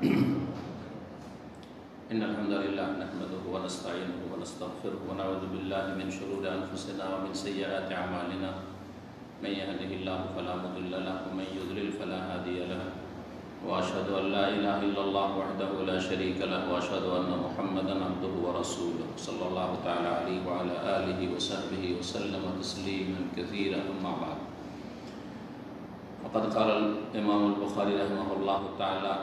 إن الحمد لله نحمده ونستعينه ونستغفره ونعوذ بالله من شرور أنفسنا ومن سيئات أعمالنا من يهده الله فلا مضل له ومن يضلل فلا هادي له وأشهد أن لا إله إلا الله وحده لا شريك له وأشهد أن محمدا عبده ورسوله صلى الله تعالى عليه وعلى آله وصحبه وسلم تسليما كثيرا أما بعد فقد قال الإمام البخاري رحمه الله تعالى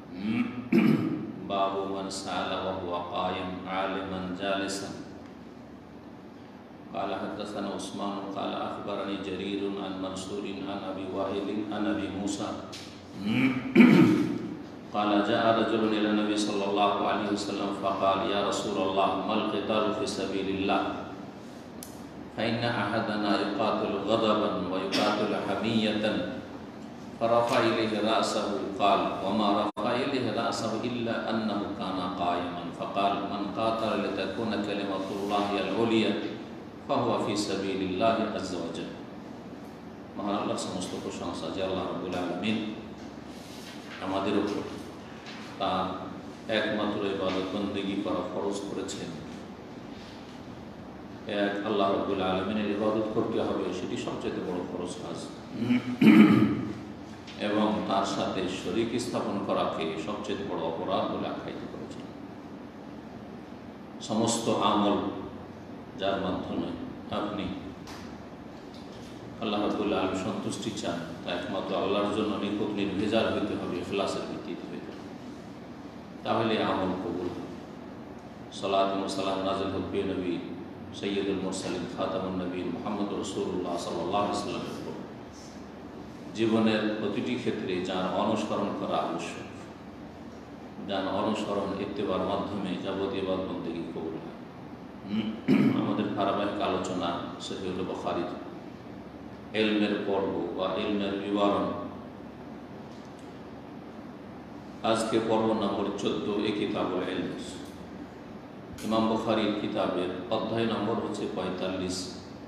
باب من سأل وهو قائم عالما جالسا قال حدثنا عثمان قال أخبرني جرير عن منصور عن أبي وائل عن أبي موسى قال جاء رجل إلى النبي صلى الله عليه وسلم فقال يا رسول الله ما القتال في سبيل الله فإن أحدنا يقاتل غضبا ويقاتل حمية فرفع إليه رأسه قال وما رفع إليه رأسه إلا أنه كان قائما فقال من قاتل لتكون كلمة الله العليا فهو في سبيل الله عز وجل মহান আল্লাহ সমস্ত প্রশংসা যে আল্লাহ রাব্বুল আলামিন আমাদের উপর তার একমাত্র ইবাদত বন্দেগী করা ফরজ করেছেন। এক আল্লাহ রাব্বুল আলামিনের ইবাদত করতে হবে, সেটি সবচেয়ে বড় ফরজ কাজ, এবং তার সাথে শরীক স্থাপন করাকে সবচেয়ে বড় অপরাধ বলে আখ্যায়িত করেছেন। সমস্ত আমল যার মাধ্যমে আপনি আল্লাহ রাব্বুল আলামিন সন্তুষ্টি চান তা একমাত্র আল্লাহর জন্য নিখুঁত নির্ভেজাল হইতে হবে, ইখলাসের ভিত্তিতে হইতে হবে, তাহলে আমল কবুল হবে। সালাত ও সালাম নাযিল হোক প্রিয় নবী সৈয়দুল মুরসালিন খাতামুন নবী মুহাম্মদ রাসূলুল্লাহ সাল্লাল্লাহু আলাইহি ওয়াসাল্লামের উপর জীবনের প্রতিটি ক্ষেত্রে যার অনুসরণ করা আবশ্যক, যার অনুসরণ ইত্তেবার মাধ্যমে যাবতীয় ইবাদত বন্দেগী কবুল হয়। আমাদের ধারাবাহিক আলোচনা সহিহুল বুখারী ইলমের পর্ব বা ইলমের বিবরণ, আজকে পর্ব নম্বর 14 এই কিতাবুল ইলম। ইমাম বুখারীর কিতাবের অধ্যায় নম্বর হচ্ছে 45।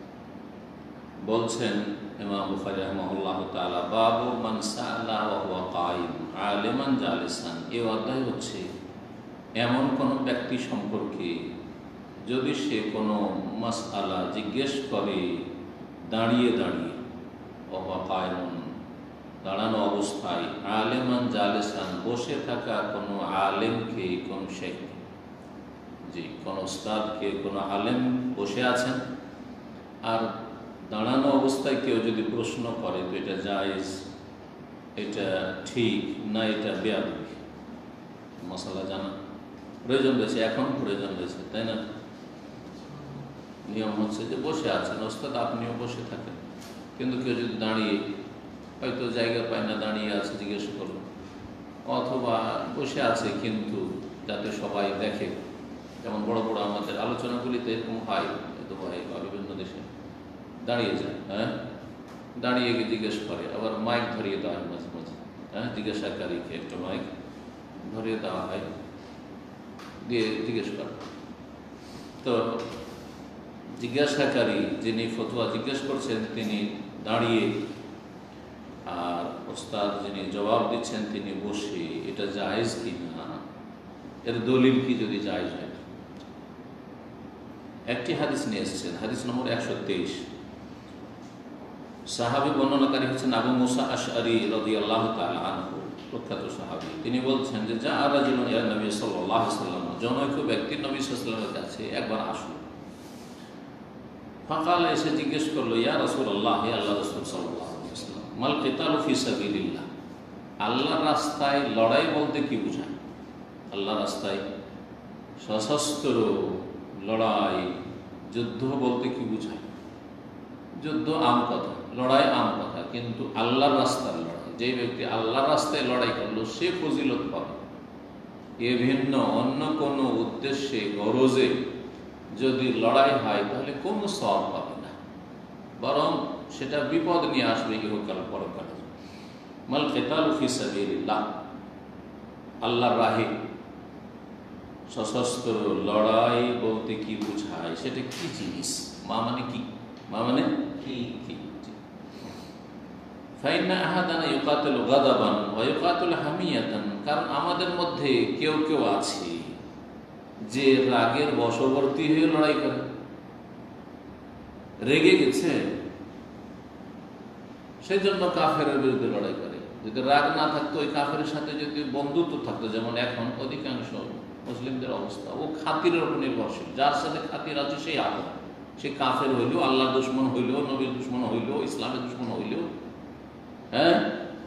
বলছেন ইমাম বুখারী রাহিমাহুল্লাহ তাআলা বাবু মান সাআলা ওয়া হুয়া কায়িম আলিমান জালিসান। এই অধ্যায় হচ্ছে এমন কোন ব্যক্তি সম্পর্কে যদি সে কোনো মাসআলা জিজ্ঞেস করে দাঁড়িয়ে দাঁড়িয়ে, ওয়া হুয়া কায়িম দাঁড়ানো অবস্থায়, আলিমান জালিসান বসে থাকা কোনো আলেমকে, কোন শেখ, জি কোন উস্তাদকে, কোনো আলেম বসে আছেন আর দাঁড়ানো অবস্থায় কেউ যদি প্রশ্ন করে তো এটা জায়েজ, এটা ঠিক না এটা বেয়াদবি, মশালা জানা প্রয়োজন রয়েছে, এখন প্রয়োজন রয়েছে, তাই না? নিয়ম হচ্ছে যে বসে আছেন ওস্তাদ, আপনিও বসে থাকেন, কিন্তু কেউ যদি দাঁড়িয়ে হয়তো জায়গা পায় না, দাঁড়িয়ে আছে, জিজ্ঞেস করলো, অথবা বসে আছে কিন্তু যাতে সবাই দেখে, যেমন বড় বড় আমাদের আলোচনাগুলিতে এরকম হয়, দুবাই বা বিভিন্ন দেশে দাঁড়িয়ে যায়, হ্যাঁ দাঁড়িয়ে গিয়ে জিজ্ঞেস করে, আবার মাইক ধরিয়ে দেওয়া হয় মাঝে মাঝে, হ্যাঁ জিজ্ঞাসাকারীকে একটা মাইক ধরিয়ে দেওয়া হয়, দিয়ে জিজ্ঞেস করে। তো জিজ্ঞাসাকারী যিনি ফতোয়া জিজ্ঞেস করছেন তিনি দাঁড়িয়ে, আর ওস্তাদ যিনি জবাব দিচ্ছেন তিনি বসে, এটা জায়েজ কি না, এর দলিল কি যদি জায়েজ হয়? একটি হাদিস নিয়ে এসেছেন, হাদিস নম্বর 123। সাহাবী বর্ণনাকারী হচ্ছেন আবু মুসা আশআরী রাদিয়াল্লাহু তাআলা আনহু, প্রখ্যাত সাহাবী। তিনি বলছেন যে যা রাজুলুন ইলা নবী সাল্লাল্লাহু আলাইহি ওয়াসাল্লাম, জনৈক ব্যক্তি নবী সাল্লাল্লাহু আলাইহি ওয়াসাল্লামের কাছে একবার আসলো। ফাকাল, এসে জিজ্ঞেস করলো, ইয়া রাসূলুল্লাহ, হে আল্লাহর রাসূল সাল্লাল্লাহু আলাইহি ওয়াসাল্লাম, মাল কিতালু ফি সাবিলিল্লাহ, আল্লাহর রাস্তায় লড়াই বলতে কি বোঝায়? আল্লাহর রাস্তায় সশস্ত্র লড়াই, যুদ্ধ বলতে কি বোঝায়? যুদ্ধ আম কথা, লড়াই আম কথা, কিন্তু আল্লাহর রাস্তার লড়াই, যে ব্যক্তি আল্লাহর রাস্তায় লড়াই করলো সে ফজিলত পাবে। এ ভিন্ন অন্য কোনো উদ্দেশ্যে গরজে যদি লড়াই হয় তাহলে কোনো সওয়াব পাবে না, বরং সেটা বিপদ নিয়ে আসবে ইহকাল পরকালে। মাল কিতালু ফি সাবিলিল্লাহ, আল্লাহর রাহে সশস্ত্র লড়াই বলতে কি বোঝায়, সেটা কি জিনিস? মা মানে কি? মা মানে কি? ফাইন্না আহাদানা ইউকাতিলু গাদাবান ওয়া ইউকাতিলু হামিয়াতান, কারণ আমাদের মধ্যে কেউ কেউ আছে যে রাগের বশবর্তী হয়ে লড়াই করে। রেগে গেছে সেই জন্য কাফেরের বিরুদ্ধে লড়াই করে। যদি রাগ না থাকতো, ওই কাফেরের সাথে যদি বন্ধুত্ব থাকতো, যেমন এখন অধিকাংশ মুসলিমদের অবস্থা, ও খাতিরের উপর নির্ভরশীল। যার সাথে খাতির আছে সেই আপন, সে কাফের হইলেও, আল্লাহ দুশ্মন হইলেও, নবীর দুশ্মন হইলেও, ইসলামের দুশ্মন হইলেও, হ্যাঁ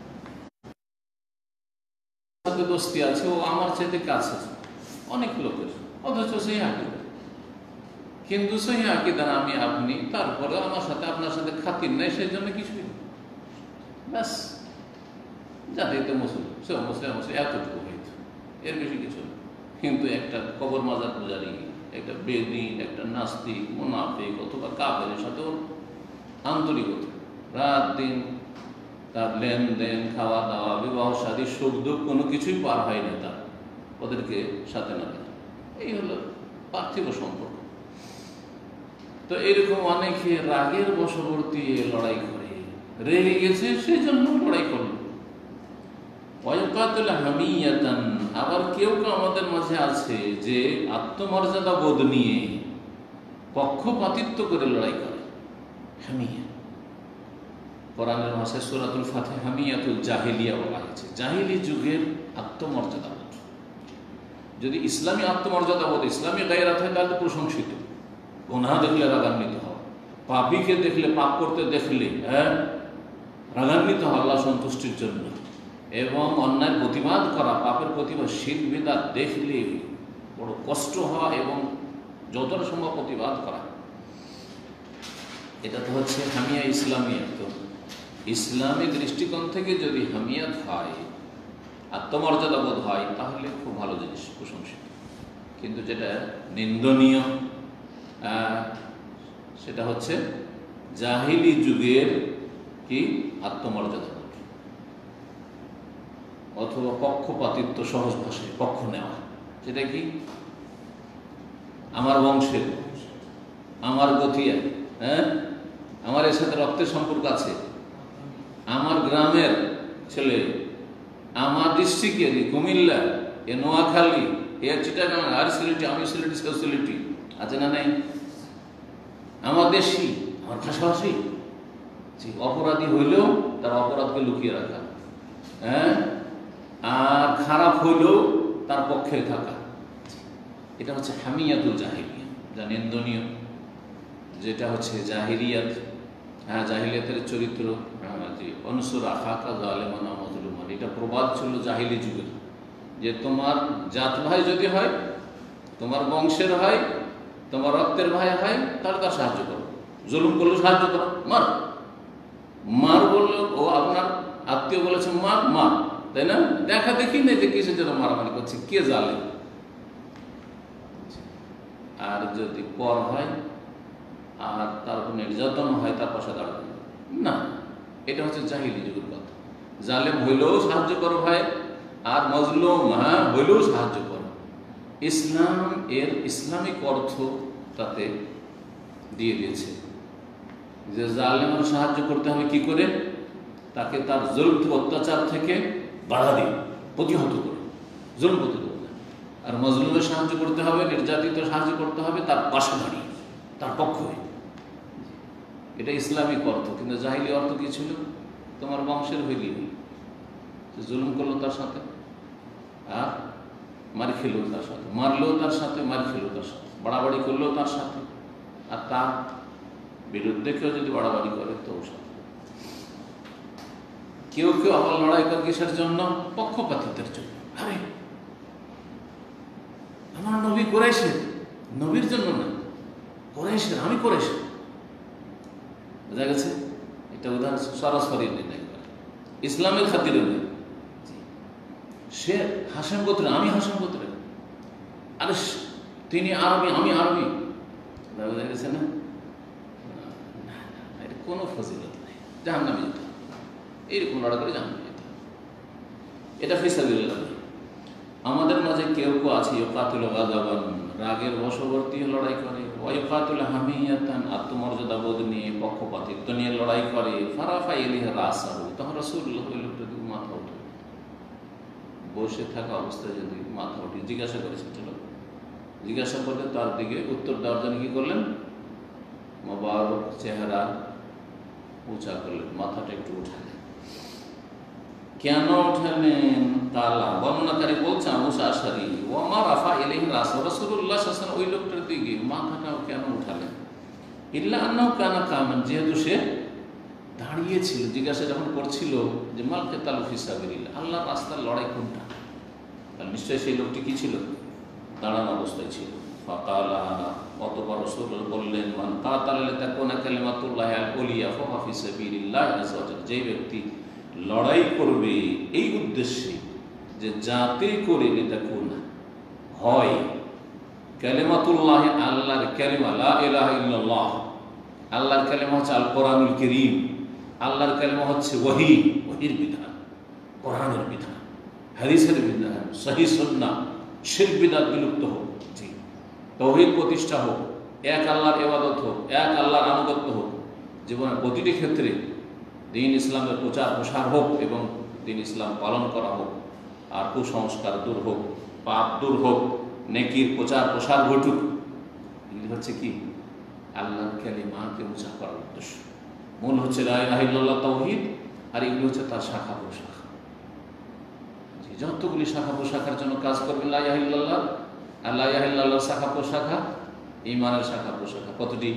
সাথে দোস্তি আছে, ও আমার চাইতে কাছে অনেক লোকের, অথচ সেই আকিদা। কিন্তু সেই আকিদা আমি আপনি, তারপরে আমার সাথে আপনার সাথে খাতির নেই, সেই জন্য কিছুই ব্যাস জাতিতে মুসলিম, সে মুসলিম মুসলিম এতটুকু হইত, এর বেশি কিছু না। কিন্তু একটা কবর মাজার পূজারী, একটা বেদিন, একটা নাস্তিক, মুনাফিক অথবা কাফেরের সাথে ওর আন্তরিকতা, রাত দিন তার লেনদেন, খাওয়া দাওয়া, বিবাহ শাদী, সুখ দুঃখ কোনো কিছুই পার হয় না তার, ওদেরকে সাথে না দেয়। এই হলো পার্থিব সম্পর্ক। তো এরকম অনেকে রাগের বশবর্তী লড়াই করে, রেগে গেছে সেই জন্য লড়াই করলো। ওয়ায়ুকাতুল হামিয়াতান, আবার কেউ কেউ আমাদের মাঝে আছে যে আত্মমর্যাদা বোধ নিয়ে পক্ষপাতিত্ব করে লড়াই করে। হামিয়া কোরআনের ভাষায় সূরাতুল ফাতিহা হামিয়াতুল জাহিলিয়া বলা হয়েছে, জাহিলি যুগের আত্মমর্যাদা বোধ। যদি ইসলামী আত্মমর্যাদা বোধ, ইসলামী গায়রাত হয়, তাহলে প্রশংসিত। গুনাহ দেখলে রাগান্বিত হওয়া, পাপীকে দেখলে, পাপ করতে দেখলে রাগান্বিত হওয়া আল্লাহ সন্তুষ্টির জন্য, এবং অন্যায় প্রতিবাদ করা, পাপের প্রতিবাদ, শিরক বিদআত দেখলে বড় কষ্ট হওয়া এবং যতটা সম্ভব প্রতিবাদ করা, এটা তো হচ্ছে হামিয়া ইসলামিয়াত। তো ইসলামী দৃষ্টিকোণ থেকে যদি হামিয়াত হয়, আত্মমর্যাদা বোধ হয়, তাহলে খুব ভালো জিনিস, প্রশংসিত। কিন্তু যেটা নিন্দনীয় সেটা হচ্ছে জাহিলি যুগের কি আত্মমর্যাদা বোধ, অথবা পক্ষপাতিত্ব, সহজ ভাষায় পক্ষ নেওয়া। সেটা কি? আমার বংশের, আমার গতিয়া, হ্যাঁ, আমার এর সাথে রক্তের সম্পর্ক আছে, আমার গ্রামের ছেলে, আমার ডিস্ট্রিক্টের, কুমিল্লা, এ নোয়াখালী, এ চিটাগাং, আর সিলেটি, আমি সিলেটি, সেও সিলেটি, আছে না নাই? আমার দেশি, আমার ভাষাভাষী। অপরাধী হইলেও তার অপরাধকে লুকিয়ে রাখা, হ্যাঁ, আর খারাপ হইলেও তার পক্ষে থাকা, এটা হচ্ছে হামিয়াতুল জাহিলিয়া, যা নিন্দনীয়। যেটা হচ্ছে জাহিলিয়াত, হ্যাঁ, জাহিলিয়াতের চরিত্র, অনুসুর আখাকা যালিমান ওয়া মাজলুমান, এটা প্রবাদ ছিল জাহিলি যুগের, যে তোমার জাত ভাই যদি হয়, তোমার বংশের হয়, তোমার রক্তের ভাই হয়, তাহলে তার সাহায্য করো। জুলুম করলে সাহায্য করো, মার, মার বললো, ও আপনার আত্মীয় বলেছে মার, মার, তাই না? দেখা দেখি নেই যে কিসের জন্য মারামারি করছে, কে জালে। আর যদি পর হয় আর তার উপর নির্যাতন হয়, তার পাশে দাঁড়াবে না, এটা হচ্ছে জাহিলি যুগের কথা। জালেম হইলেও সাহায্য করো ভাই, আর মজলুম হইলেও সাহায্য করো। ইসলাম এর ইসলামিক অর্থ তাতে দিয়ে দিয়েছে যে জালেমের সাহায্য করতে হবে কি করে? তাকে তার জুলম, অত্যাচার থেকে বাধা দিয়ে, প্রতিহত করে, জুলম প্রতিহত করে। আর মজলুমের সাহায্য করতে হবে, নির্যাতিত সাহায্য করতে হবে তার পাশে দাঁড়িয়ে, তার পক্ষ হয়ে। এটা ইসলামিক অর্থ। কিন্তু জাহিলি অর্থ কি ছিল? তোমার বংশের হইলি জুলুম করলো তার সাথে, আর মার খেলেও তার সাথে, মারলেও তার সাথে, মার খেলেও তার সাথে, বাড়াবাড়ি করলেও তার সাথে, আর তার বিরুদ্ধে কেউ যদি বাড়াবাড়ি করে তো সাথে। কেউ কেউ আবার লড়াই করে কিসের জন্য? পক্ষপাতিত্বের জন্য। আরে আমার নবী কুরাইশের, নবীর জন্য না, কুরাইশের, আমি কুরাইশের। বোঝা গেছে? এটা উদাহরণ সরাসরি নেই, ইসলামের খাতিরে নেই। সে হাশেম গোত্রে, আমি হাশেম গোত্রে। আরে তিনি আরবি, আমি আরবি। বোঝা গেছে না? এটা কোনো ফজিলত নেই, জাহান্নামে যেতে হবে। এইরকম লড়া করে জাহান্নামে যেতে হবে। এটা ফিসাবিলিল্লাহ। আমাদের মাঝে কেউ কেউ আছে ইউকাতিলু গাদাবান, রাগের বশবর্তী লড়াই করে, ওয়াইকাতুল হামিয়াতান, আত্মমর্যাদা বোধ নিয়ে, পক্ষপাতিত্ব নিয়ে লড়াই করে। ফারাফা ইলাইহি রাসাহু, তখন রাসূলুল্লাহ ওই লোকটা দিকে মাথা উঠে, বসে থাকা অবস্থায় যদি মাথা উঠে জিজ্ঞাসা করেছে, জিজ্ঞাসা করলে তার দিকে উত্তর দেওয়ার জন্য কি করলেন, মোবারক চেহারা উঁচা করলেন, মাথাটা একটু উঠালেন। কেন উঠালেন? কালা, বর্ণনাকারী বলছে আবু আশআরী, ওয়া রাফা ইলাইহি রাসাহু, রাসূলুল্লাহ সাল্লাল্লাহু আলাইহি ওয়াসাল্লাম ওই লোকটার দিকে মাথাটাও কেন উঠালেন? ইল্লা আন্নাহু কানা কামান, যেহেতু সে দাঁড়িয়েছিল। জিজ্ঞাসা যখন করছিল যে মাল কিতালু ফি সাবিলিল্লাহ, আল্লাহর রাস্তার লড়াই কোনটা, তাহলে নিশ্চয়ই সেই লোকটি কি ছিল, দাঁড়ানো অবস্থায় ছিল। ফাকালা, অতঃপর রাসূল বললেন, মান কাতালা লিতাকুনা কালিমাতুল্লাহি আল-উলিয়া ফাহুয়া ফি সাবিলিল্লাহি আযজা ওয়া জাল্লা, যে ব্যক্তি লড়াই করবে এই উদ্দেশ্যে যে যাতে করে লিতাকুনা হয় কালিমাতুল্লাহি, আল্লাহর কালিমা, লা ইলাহা ইল্লাল্লাহ, আল্লাহর কালিমা হচ্ছে আল কোরআনুল কারীম, আল্লাহর কালিমা হচ্ছে ওহী, ওহীর বিধান, কোরআনের বিধান, হাদিসের বিধান, সহিহ সুন্নাহ, শিরক বিদআত বিলুপ্ত হোক, জি, তাওহীদ প্রতিষ্ঠা হোক, এক আল্লাহর ইবাদত হোক, এক আল্লাহর আনুগত্য হোক, জীবনের প্রতিটি ক্ষেত্রে দ্বীন ইসলামের প্রচার প্রসার হোক এবং দ্বীন ইসলাম পালন করা হোক, আর কুসংস্কার দূর হোক, পাপ দূর হোক, নেকির প্রচার প্রসার ঘটুক। এগুলি হচ্ছে কি আল্লাহর কালিমাকে উঁচা করার উদ্দেশ্য। মূল হচ্ছে লা ইলাহা ইল্লাল্লাহ, তাওহীদ, আর এগুলি হচ্ছে তার শাখা প্রশাখা। যতগুলি শাখা প্রশাখার জন্য কাজ করবেন লা ইলাহা ইল্লাল্লাহ, আর লা ইলাহা ইল্লাল্লাহর শাখা প্রশাখা, ঈমানের শাখা প্রশাখা কতটি?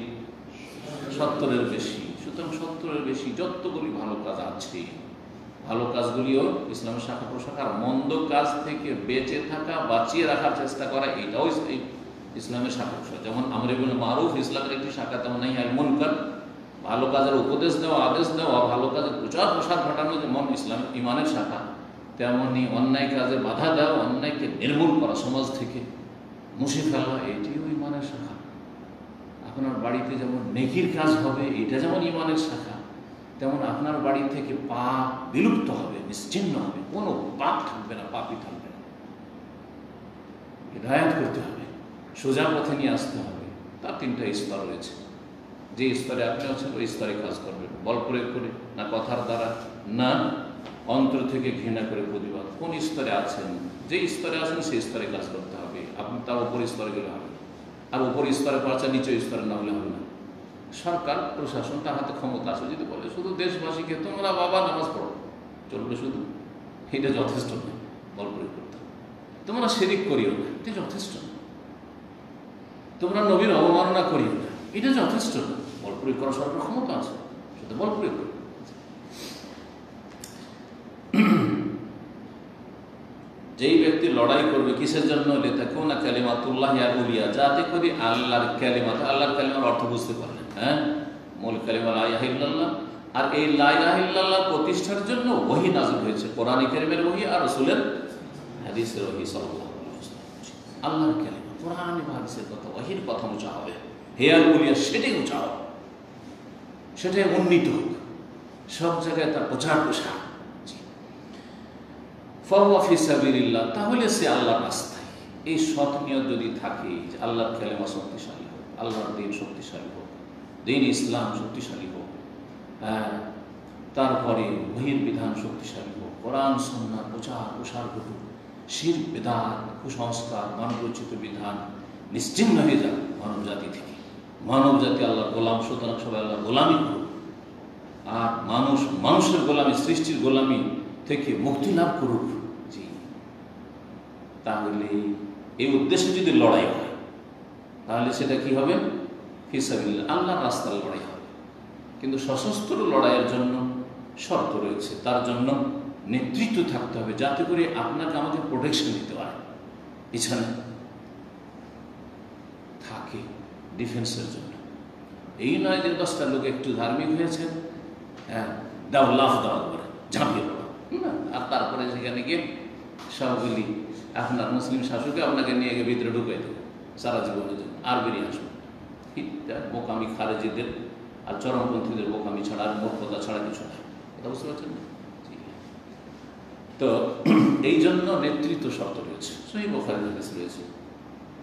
70-এর বেশি। সুতরাং 70-এর বেশি যতগুলি ভালো কাজ আছে, ভালো কাজগুলিও ইসলামের শাখা প্রশাখা। আর মন্দ কাজ থেকে বেঁচে থাকা, বাঁচিয়ে রাখার চেষ্টা করা, এটাও ইসলামের শাখা প্রশাখা। যেমন আমর বিল মারুফ ইসলামের একটি শাখা, তেমন নাহি আনিল মুনকার, ভালো কাজের উপদেশ দেওয়া, আদেশ দেওয়া, ভালো কাজের প্রচার প্রসার ঘটানো যেমন ইসলামের ঈমানের শাখা, তেমনি অন্যায় কাজে বাধা দেওয়া, অন্যায়কে নির্মূল করা, সমাজ থেকে মুছে ফেলা, এটিও ঈমানের শাখা। আপনার বাড়িতে যেমন নেকির কাজ হবে, এটা যেমন ঈমানের শাখা, তেমন আপনার বাড়ি থেকে পাপ বিলুপ্ত হবে, নিশ্চিহ্ন হবে, কোনো পাপ থাকবে না, পাপই থাকবে না। হিদায়াত করতে হবে, সোজা পথে নিয়ে আসতে হবে। তার 3টা স্তর রয়েছে। যে স্তরে আপনি আছেন ওই স্তরে কাজ করবেন, বল প্রয়োগ করে না, কথার দ্বারা না, অন্তর থেকে ঘৃণা করে প্রতিবাদ। কোন স্তরে আছেন, যে স্তরে আছেন সেই স্তরে কাজ করতে হবে। আপনি তার উপর স্তরে গেলে হবে, আর উপর স্তরে পৌঁছা নিচে স্তরে না হলে হবে না। সরকার প্রশাসন তার হাতে ক্ষমতা আছে, যদি বলে শুধু দেশবাসীকে তোমরা বাবা নামাজ পড়ো, চলবে শুধু, এটা যথেষ্ট নয়, বল প্রয়োগ করতে হবে। তোমরা শিরিক করিও না, এটা যথেষ্ট না। তোমরা নবীর অবমাননা করিও না, এটা যথেষ্ট না। বল প্রয়োগ করার সরকার ক্ষমতা আছে, শুধু বল প্রয়োগ করো। যেই ব্যক্তি লড়াই করবে কিসের জন্য? লিতাকুনা কালিমাতুল্লাহি আল-উলিয়া, যাতে করে আল্লাহর কালিমা, আল্লাহর কালিমার অর্থ বুঝতে পারলেন, হ্যাঁ, মূল কালিমা লা ইলাহা ইল্লাল্লাহ। আর এই লা ইলাহা ইল্লাল্লাহ প্রতিষ্ঠার জন্য ওহী নাযিল হয়েছে, কোরআন কারীমের ওহী আর রাসূলের হাদিসের ওহী সাল্লাল্লাহু আলাইহি ওয়াসাল্লাম। আল্লাহর কালিমা, কোরআন এবং হাদিসের কথা, ওহীর কথা উঁচা হবে, হে আল-উলিয়া, সেটাই উঁচা হোক, সেটাই উন্নীত হোক, সব জায়গায় তার প্রচার প্রসার। ফাহুয়া ফি সাবিলিল্লাহ, তাহলে সে আল্লাহর রাস্তায়। এই সৎ নিয়ত যদি থাকে যে আল্লাহর কালিমা শক্তিশালী হোক, আল্লাহর দ্বীন শক্তিশালী হোক, দ্বীন ইসলাম শক্তিশালী হোক, হ্যাঁ, তারপরে ওহীর বিধান শক্তিশালী হোক, কোরআন সুন্নাহর প্রচার প্রসার ঘটুক, শিরক বিদআত, কুসংস্কার, মানবরচিত বিধান নিশ্চিহ্ন হয়ে যাক মানব জাতি থেকে। মানব জাতি আল্লাহর গোলাম, সুতরাং সবাই আল্লাহর গোলামি করুক। আর মানুষ মানুষের গোলামি, সৃষ্টির গোলামি থেকে মুক্তি লাভ করুক। জি, তাহলে এই উদ্দেশ্যে যদি লড়াই হয়, তাহলে সেটা কি হবে? ফি সাবিলিল্লাহ, আল্লাহর রাস্তার লড়াই হবে। কিন্তু সশস্ত্র লড়াইয়ের জন্য শর্ত রয়েছে, তার জন্য নেতৃত্ব থাকতে হবে, যাতে করে আপনাকে আমাকে প্রোটেকশন দিতে পারে, পিছনে থাকে ডিফেন্সের জন্য। এই নয় যে 10টা লোক একটু ধার্মিক হয়েছেন, হ্যাঁ, দাও লাফ দেওয়া করে ঝাঁপিয়ে পড়া, আর তারপরে সেখানে গিয়ে সবগুলি আপনার মুসলিম শাসককে আপনাকে নিয়ে গিয়ে ভিতরে ঢুকে দেবে সারা জীবনের জন্য, আর বেরিয়ে আসবে। বোকামি খারেজিদের আর চরমপন্থীদের বোকামি ছাড়া আর মূর্খতা ছাড়া কিছু না, এটা বুঝতে পারছেন না? তো এই জন্য নেতৃত্ব শর্ত রয়েছে, সহিহ বুখারীর হাদিস রয়েছে,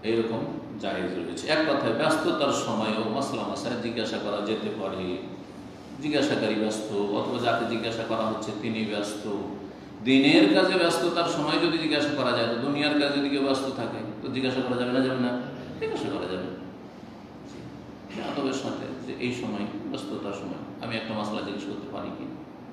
এইরকম জায়েজ রয়েছে। এক কথায় ব্যস্ততার সময়ও মাসলা মাসায় জিজ্ঞাসা করা যেতে পারে। জিজ্ঞাসাকারী ব্যস্ত অথবা যাকে জিজ্ঞাসা করা হচ্ছে তিনি ব্যস্ত, দিনের কাজে ব্যস্ততার সময় যদি জিজ্ঞাসা করা যায়, তো দুনিয়ার কাজে যদি কেউ ব্যস্ত থাকে তো জিজ্ঞাসা করা যাবে না? যাবে না, জিজ্ঞাসা করা যাবে আদবের সাথে যে এই সময় ব্যস্ততার সময় আমি একটা মাসলা জিজ্ঞেস করতে পারি কি।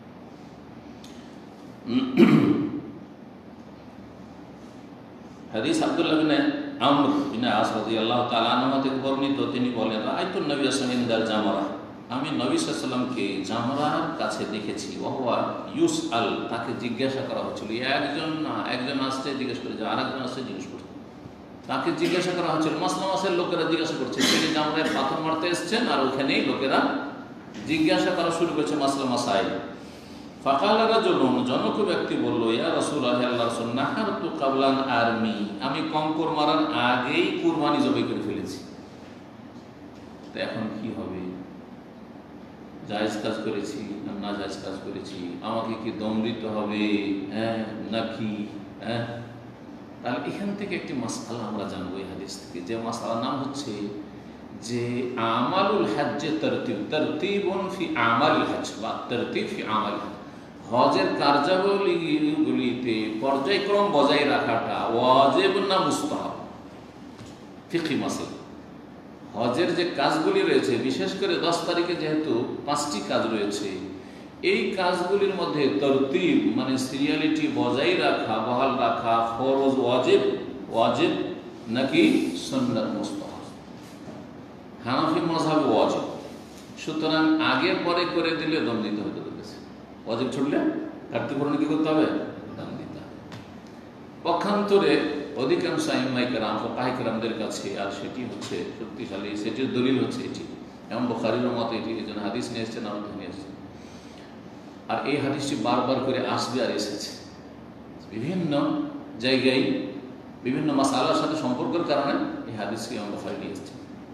হাদিস আব্দুল্লাহ বিন আমর বিন আস রাদিয়াল্লাহু তাআলা আনহু থেকে বর্ণিত, তিনি বলেন রাআইতুন নবী সাল্লাল্লাহু আলাইহি ওয়াসাল্লাম ইনদাল জামরা, আমি নবী সাল্লাল্লাহু আলাইহি ওয়াসাল্লামকে জামরার কাছে দেখেছি। ওয়া ইউসআল, তাকে জিজ্ঞাসা করা হচ্ছিল। একজন আসছে জিজ্ঞেস করে, আরেকজন আসছে জিজ্ঞেস করছে, তাকে জিজ্ঞাসা করা হচ্ছিল। মাসলা মাসের লোকেরা জিজ্ঞাসা করছে, তিনি জামরায় পাথর মারতে এসছেন আর ওখানেই লোকেরা জিজ্ঞাসা করা শুরু করেছে মাসলা মাসাইল। ফাকাল রাজুলুন, জনক ব্যক্তি বলল, ইয়া রাসূলুল্লাহ, আল্লাহর রাসূল, নাহারতু ক্বাবলান আরমি, আমি কঙ্কর মারার আগেই কুরবানি জবাই করে ফেলেছি। তো এখন কি হবে? জায়েজ কাজ করেছি না নাজায়েজ কাজ করেছি? আমাকে কি দম দিতে হবে নাকি? তাহলে এখান থেকে একটি মাসআলা আমরা জানবো এই হাদিস থেকে, যে মাসআলার নাম হচ্ছে যে আমালুল হজ্জে তরতিবুন ফি আমালিল হজ্জ বা তরতিব ফি আমালিল হজ্জ, হজের কার্যাবলীগুলিতে পর্যায়ক্রম বজায় রাখাটা ওয়াজিব না মুস্তাহাব? ফিকহি মাসালা, হজের যে কাজগুলি রয়েছে, বিশেষ করে 10 তারিখে যেহেতু 5টি কাজ রয়েছে, এই কাজগুলির মধ্যে তরতিব মানে সিরিয়ালিটি বজায় রাখা, বহাল রাখা ফরজ ওয়াজিব নাকি সুন্নাত মুস্তাহাব? হানাফি মাযহাবে ওয়াজিব। সুতরাং আগে পরে করে দিলে দম দিতে হতে বলেছে, ওয়াজিব ছুটলে ঘাটতি পূরণে কি করতে হবে? দম দিতে হবে। পক্ষান্তরে অধিকাংশ আইম্মায়ে কেরাম ফুকাহায়ে কেরামদের কাছে, আর সেটি হচ্ছে শক্তিশালী, সেটির দলিল হচ্ছে এটি, এবং বুখারীর মতে এটি একজন হাদিস নিয়ে এসেছেন, আর নিয়ে এসেছেন, আর এই হাদিসটি বারবার করে আসবে আর এসেছে বিভিন্ন জায়গায় বিভিন্ন মাসআলার সাথে সম্পর্কের কারণে এই হাদিসটি ইমাম বুখারী নিয়ে এসেছেন।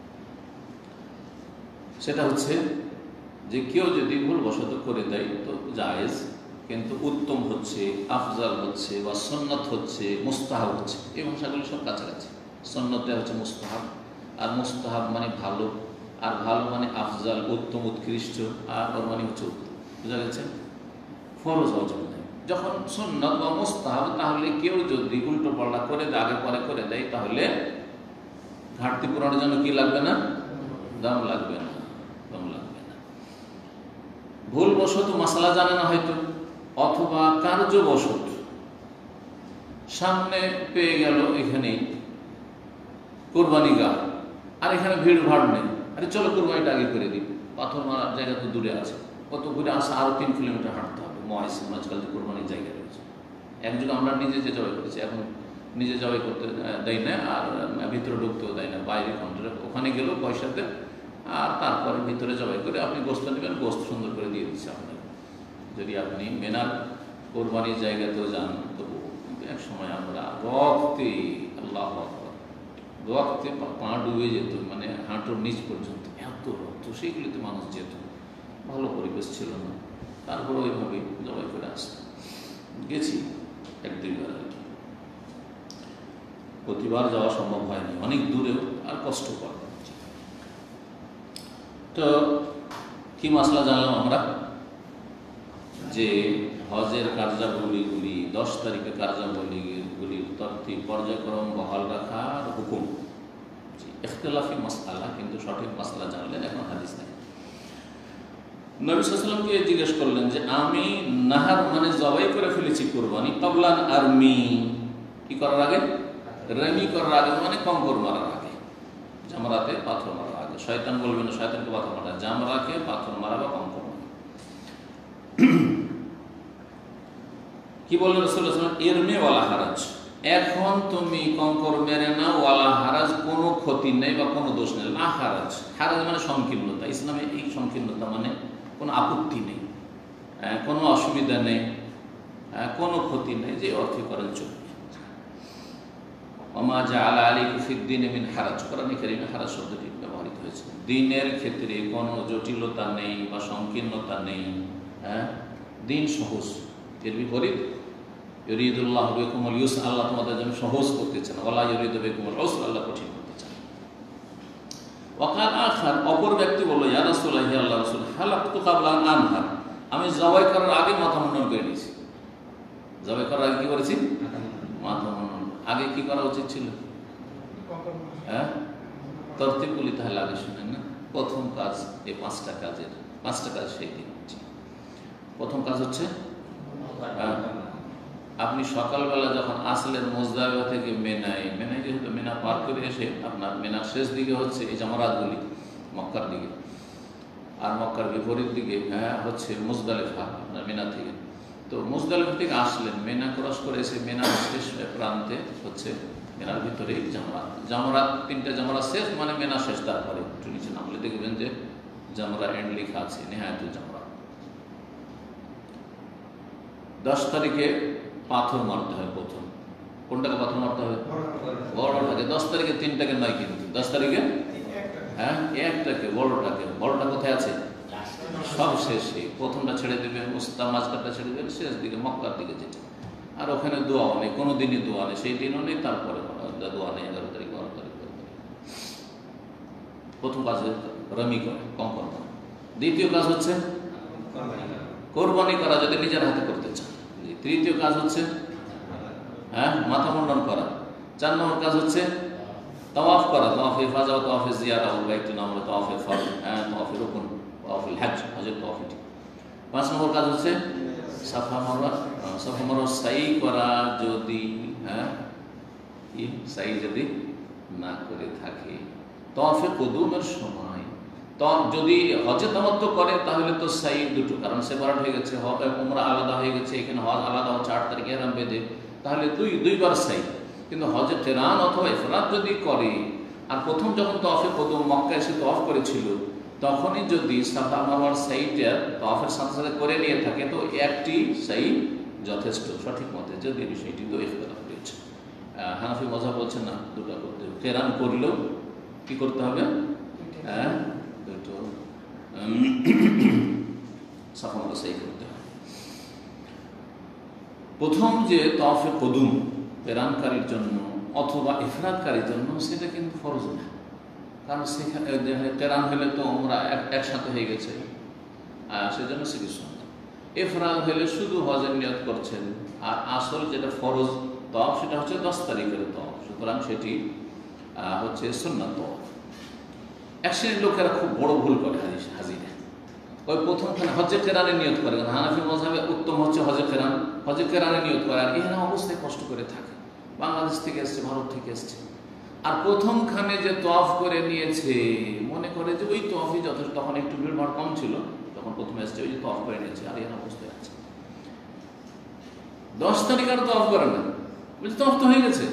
সেটা হচ্ছে যে কেউ যদি ভুলবশত করে দেয় তো জায়েজ, কিন্তু উত্তম হচ্ছে, আফজাল হচ্ছে বা সুন্নাত হচ্ছে, মুস্তাহাব হচ্ছে। এই ভাষাগুলি সব কাছাকাছি। সুন্নাতটা হচ্ছে মুস্তাহাব, আর মুস্তাহাব মানে ভালো, আর ভালো মানে আফজাল, উত্তম, উৎকৃষ্ট, আর ওর মানে হচ্ছে উত্তম। বুঝা গেছে? ফরজ ওয়াজিব নেই। যখন সুন্নাত বা মুস্তাহাব, তাহলে কেউ যদি উল্টো পাল্টা করে দেয়, আগে পরে করে দেয়, তাহলে ঘাটতি পূরণের জন্য কি লাগবে না? দাম লাগবে না, দাম লাগবে না। ভুলবশত মাসালা জানে না হয়তো, অথবা কার্যবশত সামনে পেয়ে গেল এখানেই কোরবানি গাহ, আর এখানে ভিড় ভাড় নেই, আরে চলো কোরবানিটা আগে করে দিই, পাথর মারার জায়গা তো দূরে আছে, কত ঘুরে আসা আরো 3 কিলোমিটার হাঁটতে হবে। মহাইসিম আজকাল যে কোরবানির জায়গা রয়েছে, একযুগ আমরা নিজে যে জবাই করেছি, এখন নিজে জবাই করতে দেয় না, আর ভিতরে ঢুকতেও দেয় না, বাইরে কাউন্টারে, ওখানে গেলেও পয়সা দেন, আর তারপরে ভিতরে জবাই করে আপনি গোস্ত নেবেন, গোস্ত সুন্দর করে দিয়ে দিচ্ছে আপনাকে। যদি আপনি মেনার কোরবানির জায়গাতেও যান তবু, কিন্তু এক সময় আমরা রক্তে, আল্লাহু আকবার, রক্তে পা ডুবে যেত, মানে হাঁটুর নিচ পর্যন্ত এত রক্ত, সেইগুলিতে মানুষ যেত, ভালো পরিবেশ ছিল না, তারপরে ওইভাবে জবাই করে আসতাম। গেছি 1-2 বার আর কি, প্রতিবার যাওয়া সম্ভব হয়নি, অনেক দূরেও আর কষ্টকর। তো কি মাসলা জানলাম আমরা? যে হজের কার্যাবলীগুলি, 10 তারিখের কার্যাবলীগুলির তরতিব পর্যায়ক্রম বহাল রাখার হুকুম। ইখতিলাফি মাসআলা, কিন্তু সঠিক মাসআলা জানলেন, এখন হাদিস নেই। নবী সাল্লাল্লাহু আলাইহি ওয়াসাল্লামকে জিজ্ঞেস করলেন যে আমি নাহার মানে জবাই করে ফেলেছি কুরবানি, ক্বাবলান আরমি, কি করার আগে? রেমি করার আগে, মানে কঙ্কর মারার আগে, জামরাতে পাথর মারার আগে। শয়তান বলবে না শয়তানকে পাথর মারা, জামরাকে পাথর মারা বা কঙ্কর মারা। কি বললেন রাসূলুল্লাহ সাল্লাল্লাহু আলাইহি ওয়াসাল্লাম? ইরমি ওয়ালা হারাজ, এখন তুমি কঙ্কর মেরে নাও, ওয়ালা হারাজ, কোনো ক্ষতি নেই বা কোনো দোষ নেই। লা হারাজ, হারাজ মানে সংকীর্ণতা, ইসলামে এই সংকীর্ণতা মানে কোনো আপত্তি নেই, কোনো অসুবিধা নেই, কোনো ক্ষতি নেই, যে অর্থে করেন চলবে। ওমা জাআলা আলাইকুম ফিদ-দীনি মিন হারাজ, কোরআনে কারীমে হারাজ শব্দটি ব্যবহৃত হয়েছে। দিনের ক্ষেত্রে কোনো জটিলতা নেই বা সংকীর্ণতা নেই, দিন সহজ। এর বিপরীত ইউরিদুল্লাহু বিকুমুল ইউসর, আল্লাহ তোমাদের জন্য সহজ করতে চান, ওয়ালা ইউরিদু বিকুমুল উসর, আল্লাহ কঠিন করতে চান। ওয়াকাল আখার, অপর ব্যক্তি বলল, ইয়া রাসূলুল্লাহ, হে আল্লাহর রাসূল, হালাকতু ক্বাবলা আন আনহার, আমি জবাই করার আগে মাথা মুন্ডন করে নিয়েছি। জবাই করার আগে কি করেছি? মাথা মুন্ডন। আগে কি করা উচিত ছিল? হ্যাঁ, তরতিবগুলি তাহলে আগে শুনেন না। প্রথম কাজ, এই 5টা কাজ সেই দিন হচ্ছে। প্রথম কাজ হচ্ছে, আপনি সকালবেলা যখন আসলেন মুজদালিফা থেকে মেনায় যেহেতু মেনা পার করে এসে আপনার মেনার শেষ দিকে হচ্ছে এই জামারাতগুলি মক্কার দিকে, আর মক্কার বিপরীত দিকে হচ্ছে মুজদালিফা আপনার মেনা থেকে। তো মুজদালিফা থেকে আসলেন, মেনা ক্রস করে এসে মেনার শেষ প্রান্তে হচ্ছে মেনার ভিতরে জামরাত 3টে জামরাত শেষ, মানে মেনা শেষ। তারপরে একটু নিচে নামলে দেখবেন যে জামরা এন্ড লেখা আছে, নেহায়াতুল জামরা। 10 তারিখে পাথর মারতে হয় প্রথম। কোনটাকে পাথর মারতে হবে? বড়টাকে। 10 তারিখে 3টাকে নয়, কিন্তু 10 তারিখে একটাকে, বড়টা কোথায় আছে? সব শেষে। প্রথমটা ছেড়ে দেবেন, উস্তা মাঝখানটা ছেড়ে দেবেন, শেষ দিকে মক্কার দিকে যেটা। আর ওখানে দোয়াও নেই, কোনো দিনই দোয়া নেই, সেই দিনও নেই, তারপরে দোয়া নেই 11 তারিখ 12 তারিখ। প্রথম কাজ রমি করে, কঙ্কন করা। দ্বিতীয় কাজ হচ্ছে কোরবানি করা, যদি নিজের হাতে করতে চান। তৃতীয় কাজ হচ্ছে মাথা মুন্ডন করা। 4 নম্বর কাজ হচ্ছে তাওয়াফ করা, তাওয়াফে ইফাজা, তাওয়াফে জিয়ারা, একটু নাম হলো তাওয়াফে ফরজ, তাওয়াফে রুকুন, তাওয়াফুল হজ, হজের তাওয়াফ। 5 নম্বর কাজ হচ্ছে সাফা মারওয়া সাই করা, যদি সাই যদি না করে থাকে। তাওয়াফে কুদুমের সময় যদি হজে তামাত্তু করে তাহলে তো সাই দুটো, কারণ সেপারেট হয়ে গেছে, উমরা আলাদা হয়ে গেছে, এখানে হজ আলাদা হচ্ছে। 8 তারিখে ইহরাম বেঁধে তাহলে দুইবার সাই। কিন্তু হজে কিরান অথবা ইফরাদ যদি করে, আর প্রথম যখন তাওয়াফে কুদুম মক্কা এসে তাওয়াফ করেছিল, তখনই যদি সাফা মারওয়ার সাইটা তাওয়াফের সাথে সাথে করে নিয়ে থাকে, তো একটি সাই যথেষ্ট সঠিক মতে। যদি বিষয়টি তো ইখতিলাফ রয়েছে, হানাফি মাযহাব বলছেন না, দুটো করতে হবে। কিরান করলেও কি করতে হবে? দুটো সাফা মারওয়া সাই করতে হবে। প্রথম যে তাওয়াফে কুদুম কিরানকারীর জন্য অথবা ইফরাদকারীর জন্য, সেটা কিন্তু ফরজ না, কারণ সেখানে কিরান হলে তো উমরা একসাথে হয়ে গেছে, সেজন্য সেটি সুন্নাত। ইফরাদ হলে শুধু হজের নিয়ত করছেন, আর আসল যেটা ফরজ তাওয়াফ সেটা হচ্ছে 10 তারিখের তাওয়াফ, সুতরাং সেটি হচ্ছে সুন্নাত তাওয়াফ। এক শ্রেণীর লোকেরা খুব বড় ভুল করে হাজিরা, ওই প্রথমখানে হজের কিরানে নিয়ত করে। হানাফি মাযহাবে উত্তম হচ্ছে হজের কিরানে নিয়ত করে, আর এখানে অবস্থায় কষ্ট করে থাকে। বাংলাদেশ থেকে এসছে, ভারত থেকে এসছে, আর প্রথমখানে যে তওয়াফ করে নিয়েছে মনে করে যে ওই তওয়াফই যথেষ্ট। তখন একটু ভিড়ভাড় কম ছিল, তখন প্রথমে এসছে, ওই যে তওয়াফ করে নিয়েছে, আর এখানে অবস্থায় আছে। 10 তারিখ আর তওয়াফ করে না, বলছে তওয়াফ তো হয়ে গেছে।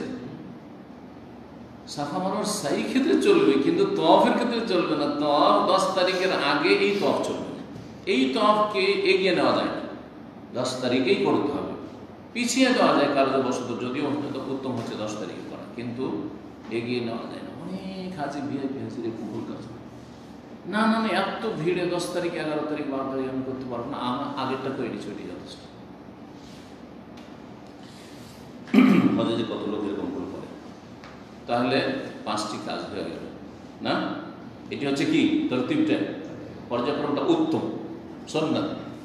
সাফা মারওয়ার সাই ক্ষেত্রে চলবে, কিন্তু তওয়াফের ক্ষেত্রে চলবে না। তওয়াফ 10 তারিখের আগে এই তওয়াফ চলবে না, এই তওয়াফকে এগিয়ে নেওয়া যায় না, 10 তারিখেই করতে হবে। পিছিয়ে দেওয়া যায় কার্যবশত, যদিও উত্তম হচ্ছে 10 তারিখে করা, কিন্তু এগিয়ে নেওয়া যায় না। অনেক হাজি ভিআইপি হাজির ভুল কাজ না, এত ভিড়ে 10 তারিখ 11 তারিখ 12 তারিখ আমি করতে পারবো না, আমার আগেরটা করে নিচ্ছি, ওইটি যথেষ্ট। হজে যে কত লোক এরকম ভুল করে, তাহলে 5টি কাজ হয়ে গেল না। এটি হচ্ছে কি তরতিবটা, পর্যায়ক্রমটা উত্তম সুন্নাত।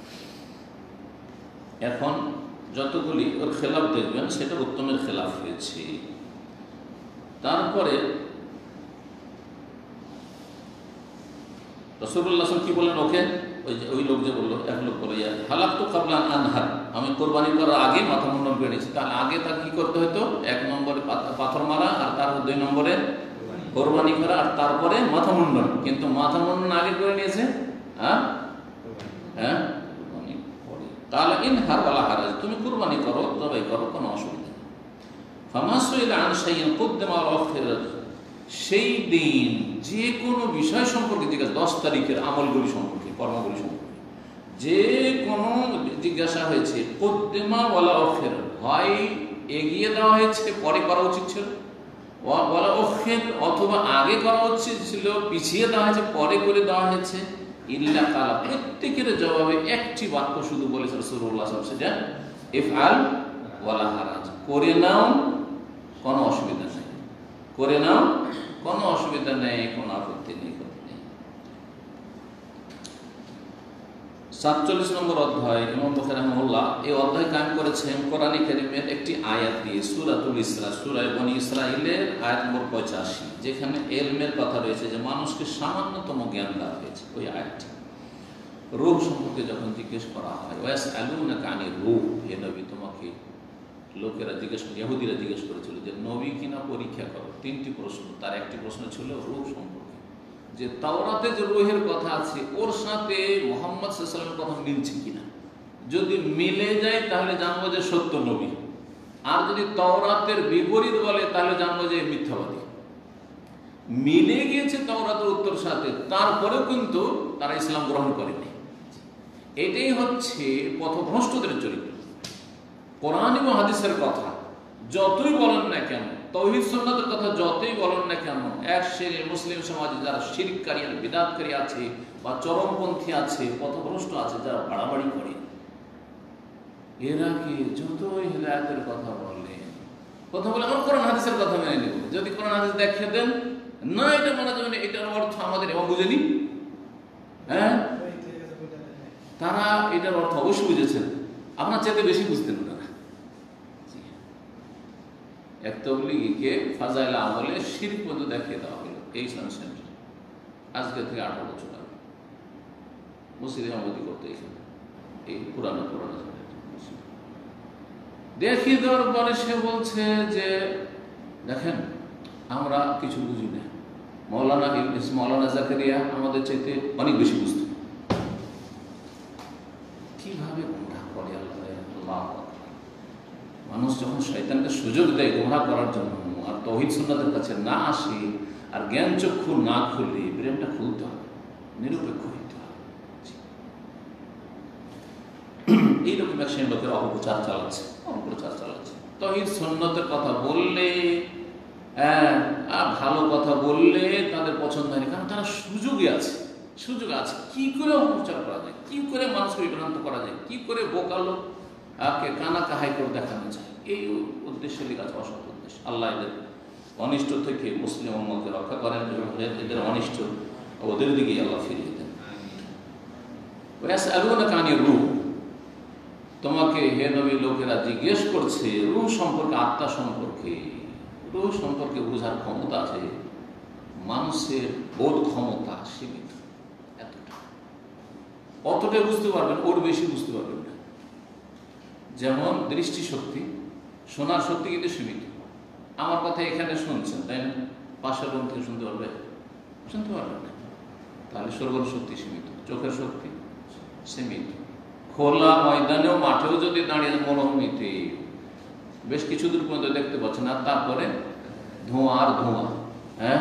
এখন যতগুলি ওর খেলাফ দেখবেন, সেটা উত্তমের খেলাফ হয়েছে। তারপরে রাসূলুল্লাহ কি বলেন ওকে? ওই লোক যে বললো, এক লোক বলে হালাকতু ক্বাবলা আন আনহার, আমি কোরবানি করার আগে মাথা মুন্ডন করে নিয়েছি। তাহলে আগে তার কি করতে হতো? 1 নম্বরে পাথর মারা, আর তার 2 নম্বরে কোরবানি করা, আর তারপরে মাথা মুন্ডন। কিন্তু মাথা মুন্ডন আগে করে নিয়েছে, কোরবানি করে। তাহলে ইনহার ওয়ালা হারাজ, তুমি কোরবানি করো, জবাই করো, কোনো অসুবিধা নেই। ফামা সুইলা আন শাইইন কুদ্দিমা ওয়া উখিরা, সেই দিন যে কোনো বিষয় সম্পর্কে জিজ্ঞাসা, 10 তারিখের আমলগুলি সম্পর্কে, কর্মগুলি সম্পর্কে যে কোনো জিজ্ঞাসা হয়েছে, কুদ্দিমা ওয়ালা উখিরা, হয় এগিয়ে দেওয়া হয়েছে, পরে করা উচিত ছিল, ওয়ালা উখিরা, অথবা আগে করা উচিত ছিল, পিছিয়ে দেওয়া হয়েছে, পরে করে দেওয়া হয়েছে। ইল্লা কালা, প্রত্যেকের জবাবে একটি বাক্য শুধু বলেছে রাসূলুল্লাহ সাল্লাল্লাহু আলাইহি ওয়াসাল্লাম, সেটা ইফআল ওয়ালা হারাজ, করে নাও কোনো অসুবিধা নেই, করে নাও কোনো অসুবিধা নেই, কোনো আপত্তি নেই, ক্ষতি নেই। 47 নম্বর অধ্যায় ইমাম বুখারী রাহিমাহুল্লাহ এই অধ্যায় কায়েম করেছেন কোরআনে কারীমের একটি আয়াত দিয়ে, সূরাতুল ইসরা, সূরা বনী ইসরাঈলের আয়াত নম্বর 85, যেখানে ইলমের কথা রয়েছে, যে মানুষকে সামান্যতম জ্ঞান দেওয়া হয়েছে। ওই আয়াতটি রূহ সম্পর্কে যখন জিজ্ঞেস করা হয়, ওয়াসআলুনাকা আনির রূহ, হে নবী তোমাকে লোকেরা জিজ্ঞেস করে, ইহুদিরা জিজ্ঞেস করেছিল যে নবী কিনা পরীক্ষা করো। 3টি প্রশ্ন, তার একটি প্রশ্ন ছিল রূহ সম্পর্কে, যে তাওরাতে যে রূহের কথা আছে ওর সাথে মুহাম্মদ সাল্লাল্লাহু আলাইহি ওয়াসাল্লামের কথা মিলছে কিনা। যদি মিলে যায় তাহলে জানবো যে সত্য নবী, আর যদি তাওরাতের বিপরীত বলে তাহলে জানবো যে মিথ্যাবাদী। মিলে গিয়েছে তাওরাতের উত্তর সাথে, তারপরেও কিন্তু তারা ইসলাম গ্রহণ করেনি। এটাই হচ্ছে পথভ্রষ্টদের চরিত্র। কোরআন এবং হাদিসের কথা যতই বলেন না কেন, তাওহীদ সুন্নাতের কথা যতই বলেন না কেন, এক শ্রেণীর মুসলিম সমাজে যারা শিরককারী আর বিদআতকারী আছে, বা চরমপন্থী আছে, পথভ্রষ্ট আছে, যারা বাড়াবাড়ি করে, এরা কি যতই হিদায়াতের কথা বলে আমরা কোরআন হাদিসের কথা মেনে নেব। যদি কোরআন হাদিস দেখিয়ে দেন না এটা মানা যাবে না, এটার অর্থ আমাদের এমন বুঝেনি, হ্যাঁ, তারা এটার অর্থ অবশ্যই বুঝেছেন, আপনার চাইতে বেশি বুঝতেন না। এক তাবলীগীকে ফাজাইল আমলে শিরক পর্যন্ত দেখিয়ে দেওয়া হলো এই ইসলাম সেন্টার, আজকে থেকে 18 বছর আগে মসজিদে ইমামতি করতে, এখানে এই পুরানো দেখিয়ে দেওয়ার পরে সে বলছে যে দেখেন আমরা কিছু বুঝি না, মৌলানা জাকারিয়া আমাদের চাইতে অনেক বেশি বুঝত। কিভাবে গুমরাহ করে আল্লাহ! মানুষ যখন শয়তানকে সুযোগ দেয় গুমরাহ করার জন্য, আর তাওহীদ সুন্নাতের কাছে না আসে, আর জ্ঞান চক্ষু না খুলে ব্রেনটা খুলতে হবে, নিরপেক্ষ হইতে হবে। এইরকম এক শ্রেণীর লোকের অপপ্রচার চালাচ্ছে। তাওহীদ সুন্নাতের কথা বললে, ভালো কথা বললে তাদের পছন্দ হয়নি, কারণ তারা সুযোগে আছে, সুযোগ আছে কি করে অপপ্রচার করা যায়, কি করে মানুষকে বিভ্রান্ত করা যায়, কি করে বোকালো কানা কাহাই করে দেখানো যায়, এই উদ্দেশ্যে লেখা আছে, অসৎ উদ্দেশ্য। আল্লাহ এদের অনিষ্ট থেকে মুসলিম উম্মতকে রক্ষা করেন এবং এদের অনিষ্ট ওদের দিকেই আল্লাহ ফিরিয়ে দেন। ওয়াসআলুনাকা আনির রূহ, তোমাকে হে নবী লোকেরা জিজ্ঞেস করছে রূহ সম্পর্কে, আত্মা সম্পর্কে। রূহ সম্পর্কে বোঝার ক্ষমতা আছে, মানুষের বোধ ক্ষমতা সীমিত, এতটা, অতটাই বুঝতে পারবেন, ওর বেশি বুঝতে পারবেন না। যেমন দৃষ্টিশক্তি, শোনার শক্তি কিন্তু সীমিত। আমার কথা এখানে শুনছেন, তাই না? পাশের রুম থেকে শুনতে পারবে? শুনতে পারবেন না। তাহলে শ্রবণ শক্তি সীমিত, চোখের শক্তি সীমিত। খোলা ময়দানেও মাঠেও যদি দাঁড়িয়ে মরুভূমিতে বেশ কিছু দূর পর্যন্ত দেখতে পাচ্ছেন, আর তারপরে ধোঁয়া আর ধোঁয়া, হ্যাঁ,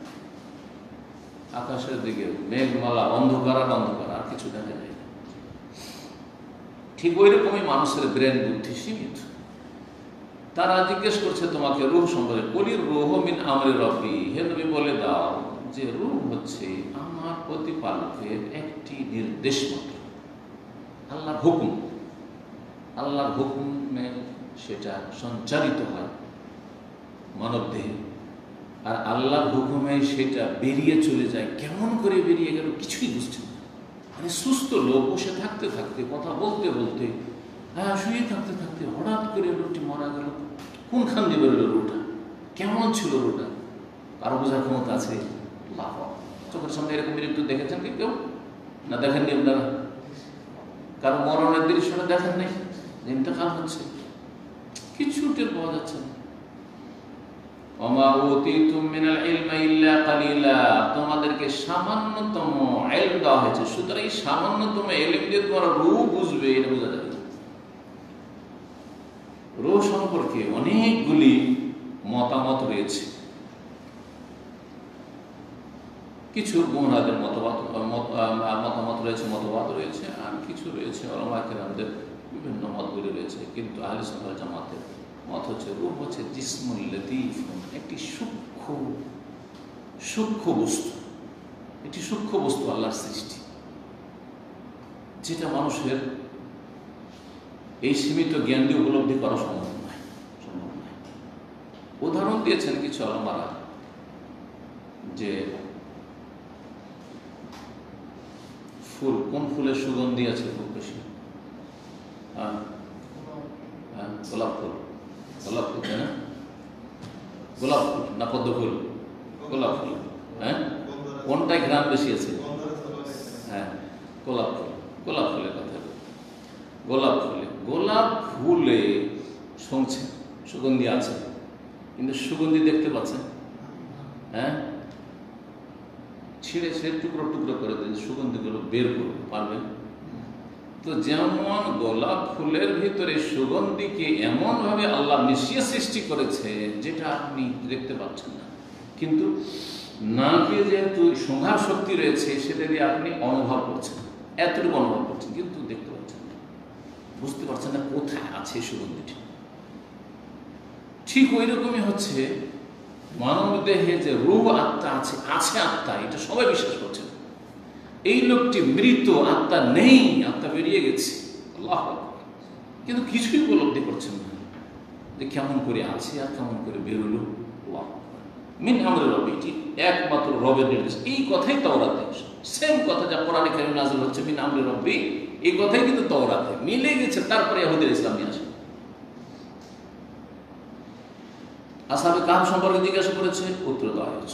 আকাশের দিকে মেঘমালা, অন্ধকার আর অন্ধকার, আর কিছু দেখা যায় না। ঠিক ওই রকমই মানুষের ব্রেন বুদ্ধি সীমিত। তারা জিজ্ঞেস করছে তোমাকে রূহ সম্পর্কে, কুলির রূহু মিন আমরি রব্বি, হে নবী বলে দাও যে রূহ হচ্ছে আমার প্রতিপালকের একটি নির্দেশ মাত্র, আল্লাহর হুকুম। আল্লাহর হুকুমে সেটা সঞ্চারিত হয় মানব দেহে, আর আল্লাহর হুকুমে সেটা বেরিয়ে চলে যায়। কেমন করে বেরিয়ে গেল কিছুই বুঝছে না। মানে সুস্থ লোক বসে থাকতে থাকতে, কথা বলতে বলতে, শুয়ে থাকতে থাকতে হঠাৎ করে লোকটি মারা গেল। কোনখান দিয়ে বেরোলো রুটা? কেমন ছিল রুটা? কারো বোঝার ক্ষমতা আছে? লাভ। চোখের সামনে এরকম মৃত্যু দেখেছেন কি কেউ? না দেখেননি আপনারা? কারো মরণের দৃশ্যটা দেখেন নাই? ইন্তেকাল হচ্ছে, কিছু টের পাওয়া যাচ্ছে না। ওমা উতিতুম মিনাল ইলমি ইল্লা কালিলা, তোমাদেরকে সামান্যতম ইলম দেওয়া হয়েছে, সুতরাং এই সামান্যতম ইলম দিয়ে তোমরা রূহ বুঝবে, এটা বোঝা যাবে না। রূহ সম্পর্কে অনেকগুলি মতামত রয়েছে। কিছু গুমরাহদের মতামত রয়েছে, মতবাদ রয়েছে, আর কিছু রয়েছে উলামায়ে কেরামদের বিভিন্ন মতগুলি রয়েছে। কিন্তু আহলে সুন্নাত ওয়াল জামাতের মত হচ্ছে রূহ হচ্ছে জিসমুল লতীফ, একটি সূক্ষ্ম বস্তু, একটি সূক্ষ্ম বস্তু, আল্লাহর সৃষ্টি, যেটা মানুষের এই সীমিত জ্ঞান দিয়ে উপলব্ধি করা সম্ভব। উদাহরণ দিয়েছেন কিছু আলেমারা যে ফুল, কোন ফুলের সুগন্ধি আছে খুব বেশি? গোলাপ ফুল। গোলাপ ফুল, তাই না? গোলাপ ফুল না পদ্ম ফুল? গোলাপ ফুল। হ্যাঁ, কোনটায় ঘ্রাণ বেশি আছে? হ্যাঁ, গোলাপ ফুল। গোলাপ ফুলের কথা। গোলাপ ফুলে শুনছে সুগন্ধি আছে, কিন্তু সুগন্ধি দেখতে পাচ্ছেন? হ্যাঁ, ছিঁড়ে ছিঁড়ে টুকরো টুকরো করে দিয়ে সুগন্ধিগুলো বের করতে পারবেন? তো যেমন গোলাপ ফুলের ভিতরে সুগন্ধিকে এমন ভাবে আল্লাহ মিশিয়ে সৃষ্টি করেছে যেটা আপনি দেখতে পাচ্ছেন না, কিন্তু নাকে যেহেতু সংঘার শক্তি রয়েছে সেটা দিয়ে আপনি অনুভব করছেন, এতটুকু অনুভব করছেন, কিন্তু দেখতে পাচ্ছেন না, বুঝতে পারছেন না কোথায় আছে সুগন্ধিটি। ঠিক ওই রকমই হচ্ছে মানব দেহে যে রূহ আত্মা আছে, আত্মা, এটা সবাই বিশ্বাস করছে। এই লোকটি মৃত, আত্মা নেই, আত্মা বেরিয়ে গেছে, আল্লাহু আকবার, কিন্তু কিছুই উপলব্ধি করছেন না যে কেমন করে আছে আর কেমন করে বেরোলো। আল্লাহু আকবার, মিন আমরি রব্বি, একমাত্র রবের নির্দেশ। এই কথাই তাওরাতে, সেম কথা যা কোরআনে কারীমে নাযিল হচ্ছে মিন আমরি রব্বি, এই কথাই কিন্তু তাওরাতে মিলে গেছে। তারপরে ইহুদিরা ইসলাম নিয়ে আসে। আসহাবে কাহফ সম্পর্কে জিজ্ঞাসা করেছে, উত্তর দেওয়া হয়েছে।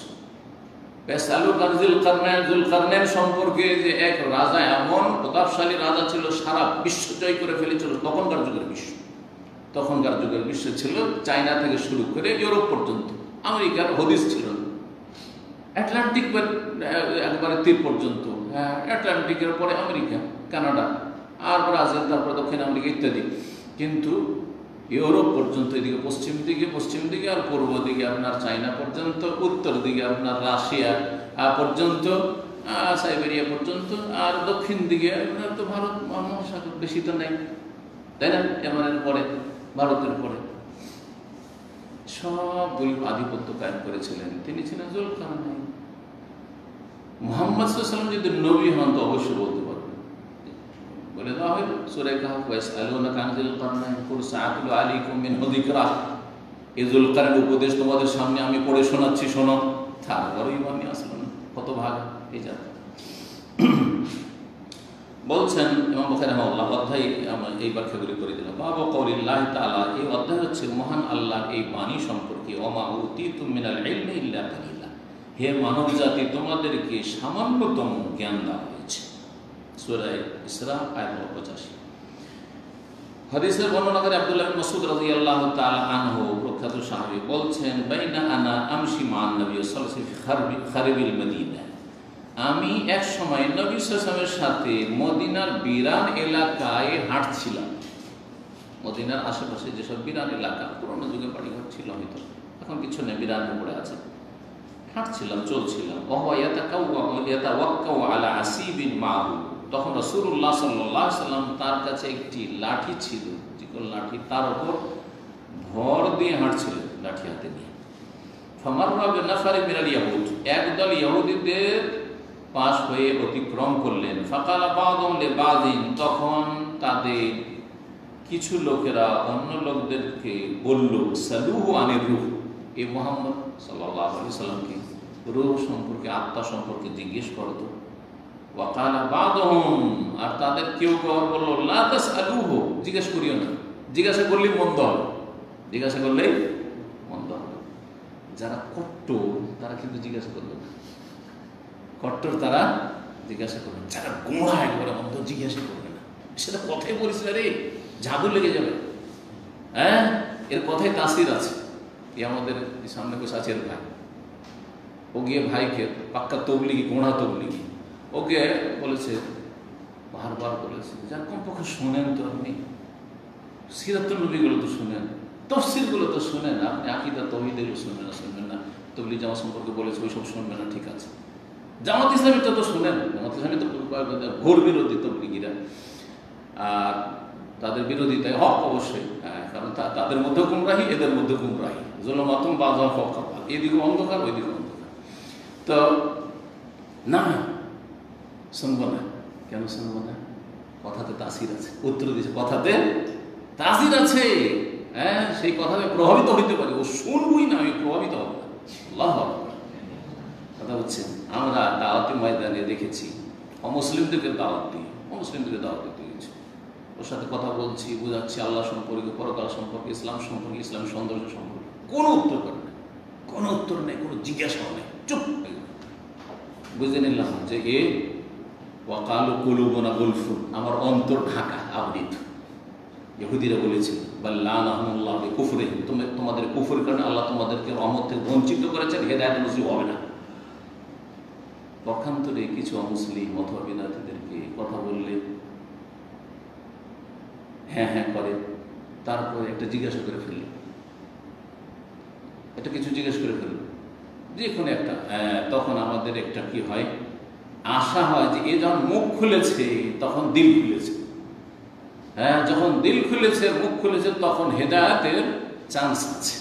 যুলকারনাইন সম্পর্কে যে এক রাজা, এমন প্রতাপশালী রাজা ছিল, সারা বিশ্ব জয় করে ফেলেছিল। তখনকার যুগের বিশ্ব ছিল চায়না থেকে শুরু করে ইউরোপ পর্যন্ত, আমেরিকার হদিস ছিল, আটলান্টিক একবারে তীর পর্যন্ত, আটলান্টিকের পরে আমেরিকা, কানাডা, আর ব্রাজিল, তারপরে দক্ষিণ আমেরিকা ইত্যাদি। কিন্তু ইউরোপ পর্যন্ত, এদিকে পশ্চিম দিকে আর পূর্ব দিকে আপনার চায়না পর্যন্ত, উত্তর দিকে আপনার রাশিয়া পর্যন্ত, সাইবেরিয়া পর্যন্ত, আর দক্ষিণ দিকে আপনার তো ভারত মহাসাগর, বেশি তো নেই, তাই না? এমনের পরে, ভারতের পরে সবগুলি আধিপত্য কায়েম করেছিলেন। তিনি ছিলেন যুলকারনাইন। মুহাম্মদ সাল্লাল্লাহু আলাইহি ওয়াসাল্লাম যদি নবী হন তো অবশ্যই বলতে পারবেন। বলে দেওয়া হলো সূরা কাহফ, ওয়াসআলুনাকা আন যুলকারনাইন কুল সাআতলু আলাইকুম মিনহু যিকরা। এই যুলকারনাইনের উপদেশ তোমাদের সামনে আমি পড়ে শোনাচ্ছি, শোনো। তারপরে ইমান নিয়ে আসলেন, কত ভাগ এই জাত। বলছেন ইমাম বুখারী রাহিমাহুল্লাহ, অধ্যায় আমরা এই ব্যাখ্যাগুলি করে দিলাম। বাবু কওলিল্লাহি তাআলা, এই অধ্যায় হচ্ছে মহান আল্লাহর এই বাণী সম্পর্কে। ওমা উতীতুম মিনাল ইলমি ইল্লা কালিলা, হে মানব জাতি, তোমাদেরকে সামান্যতম জ্ঞান দেওয়া হয়েছে। সূরা ইসরা আয়াত 85। হাদিসের বর্ণনা করে আব্দুল্লাহ বিন মাসউদ রাদিয়াল্লাহু তাআলা আনহু, প্রখ্যাত সাহাবী, বলছেন, বাইনা আনা আমশি মান নবী সাল্লাল্লাহু আলাইহি ওয়াসাল্লাম ফি খারিবিল মদিনা, আমি এক সময় নবী সাল্লাল্লাহু আলাইহি ওয়াসাল্লামের সাথে মদিনার বিরান এলাকায় হাঁটছিলাম। মদিনার আশেপাশে যেসব বিরান এলাকা, পুরোনো যুগে বাড়িঘর ছিল, হয়তো এখন কিছু নেই, বিরানে পড়ে আছে। হাঁটছিলাম, চলছিলাম। আলা আসিবিন মাহু, তখন রাসূলুল্লাহ সাল্লাল্লাহু আলাইহি ওয়াসাল্লাম, তার কাছে একটি লাঠি ছিল, চিকন লাঠি, তার উপর ভর দিয়ে হাঁটছিলেন, লাঠি হাতে নিয়ে। ফামাররা বিনাফারি মিনাল ইয়াহুদ, একদল ইহুদিদের পাশ হয়ে অতিক্রম করলেন। ফাকালা বাযুহুম লিবাযিন, তখন তাদের কিছু লোকেরা অন্য লোকদেরকে বলল, সালুহু আনির রূহ, এই মুহাম্মদ সাল্লাল্লাহু আলাইহি ওয়াসাল্লামকে রূহ সম্পর্কে, আত্মা সম্পর্কে জিজ্ঞেস করত। ওয়াকালা বাযুহুম, আর তাদের কেউ কেউ বলল, লা তাসআলুহু, জিজ্ঞাসা করিও না, জিজ্ঞাসা করলেই মন্দ হবে, জিজ্ঞাসা করলেই মন্দ হবে। যারা কট্টর তারা কিন্তু জিজ্ঞাসা করবে না, কট্টর তারা জিজ্ঞাসা করবে। যারা গোঁড়া একবারে অন্ধ, জিজ্ঞাসা করবে না। সেটা কথাই বলিস, রে জাদু লেগে যাবে। হ্যাঁ, এর কথায় তাসির আছে। এই আমাদের সামনে বসে আছে এর ভাই, ও গিয়ে ভাইকে, পাক্কা তবলিগি, গোঁড়া তবলিগি, ওকে বলেছে, বারবার বলেছে, যার কমপক্ষে শোনেন তো আপনি, সিরাতুল নবীগুলো তো শোনেন, তফসিরগুলো তো শোনেন, আপনি আকীদা তাওহীদ এগুলো শুনবেন না, তবলিগ জামাত সম্পর্কে বলেছে ওইসব শুনবেন না, ঠিক আছে। জামাত ইসলামীটা তো শোনেন, জামাত ইসলামী তো ঘোর বিরোধী তবলিগিরা, আর তাদের বিরোধিতায় হক অবশ্যই, কারণ তাদের মধ্যেও গুমরাহি, এদের মধ্যেও গুমরাহি, যুলমাতুম বাযুহা ফাওকা বায, এদিকে অন্ধকার ওইদিকে অন্ধকার। তো না, শুনবো না। কেন শুনবো না? কথাতে তাসির আছে। উত্তর দিয়েছে, কথাতে তাসির আছে। হ্যাঁ, সেই কথা আমি প্রভাবিত হইতে পারি, ও শুনবই না, আমি প্রভাবিত হব না। আল্লাহু আকবার। কথা হচ্ছেন, আমরা দাওয়াতি ময়দানে দেখেছি অমুসলিমদেরকে দাওয়াত দিই, অমুসলিমদেরকে দাওয়াত দিতে গেছি, ওর সাথে কথা বলছি, বোঝাচ্ছি আল্লাহ সম্পর্কে, পরকাল সম্পর্কে, ইসলাম সম্পর্কে, ইসলাম সৌন্দর্য সম্পর্কে, কোনো উত্তর করে না, কোনো উত্তর নেই, কোনো জিজ্ঞাসাও নেই, চুপ। বুঝে নিলাম যে এ ওয়াকালু কুলুবুনা গুলফুন, আমার অন্তর ঢাকা, আবৃত। ইহুদিরা বলেছিল বাল্লানাহুমুল্লাহ বিকুফরিহিম, তোমাদের কুফরের কারণে আল্লাহ তোমাদেরকে রহমত থেকে বঞ্চিত করেছেন, হেদায়েত নসিব হবে না। পক্ষান্তরে কিছু অমুসলিম অথবা বিদাতীদেরকে কথা বললে হ্যাঁ হ্যাঁ করে, তারপরে একটা জিজ্ঞাসা করে ফেলল, এটা কিছু জিজ্ঞেস করে ফেলল, যে কোনো একটা, তখন আমাদের একটা কি হয়, আশা হয় যে এ যখন মুখ খুলেছে তখন দিল খুলেছে। হ্যাঁ, যখন দিল খুলেছে, মুখ খুলেছে, তখন হেদায়েতের চান্স আছে।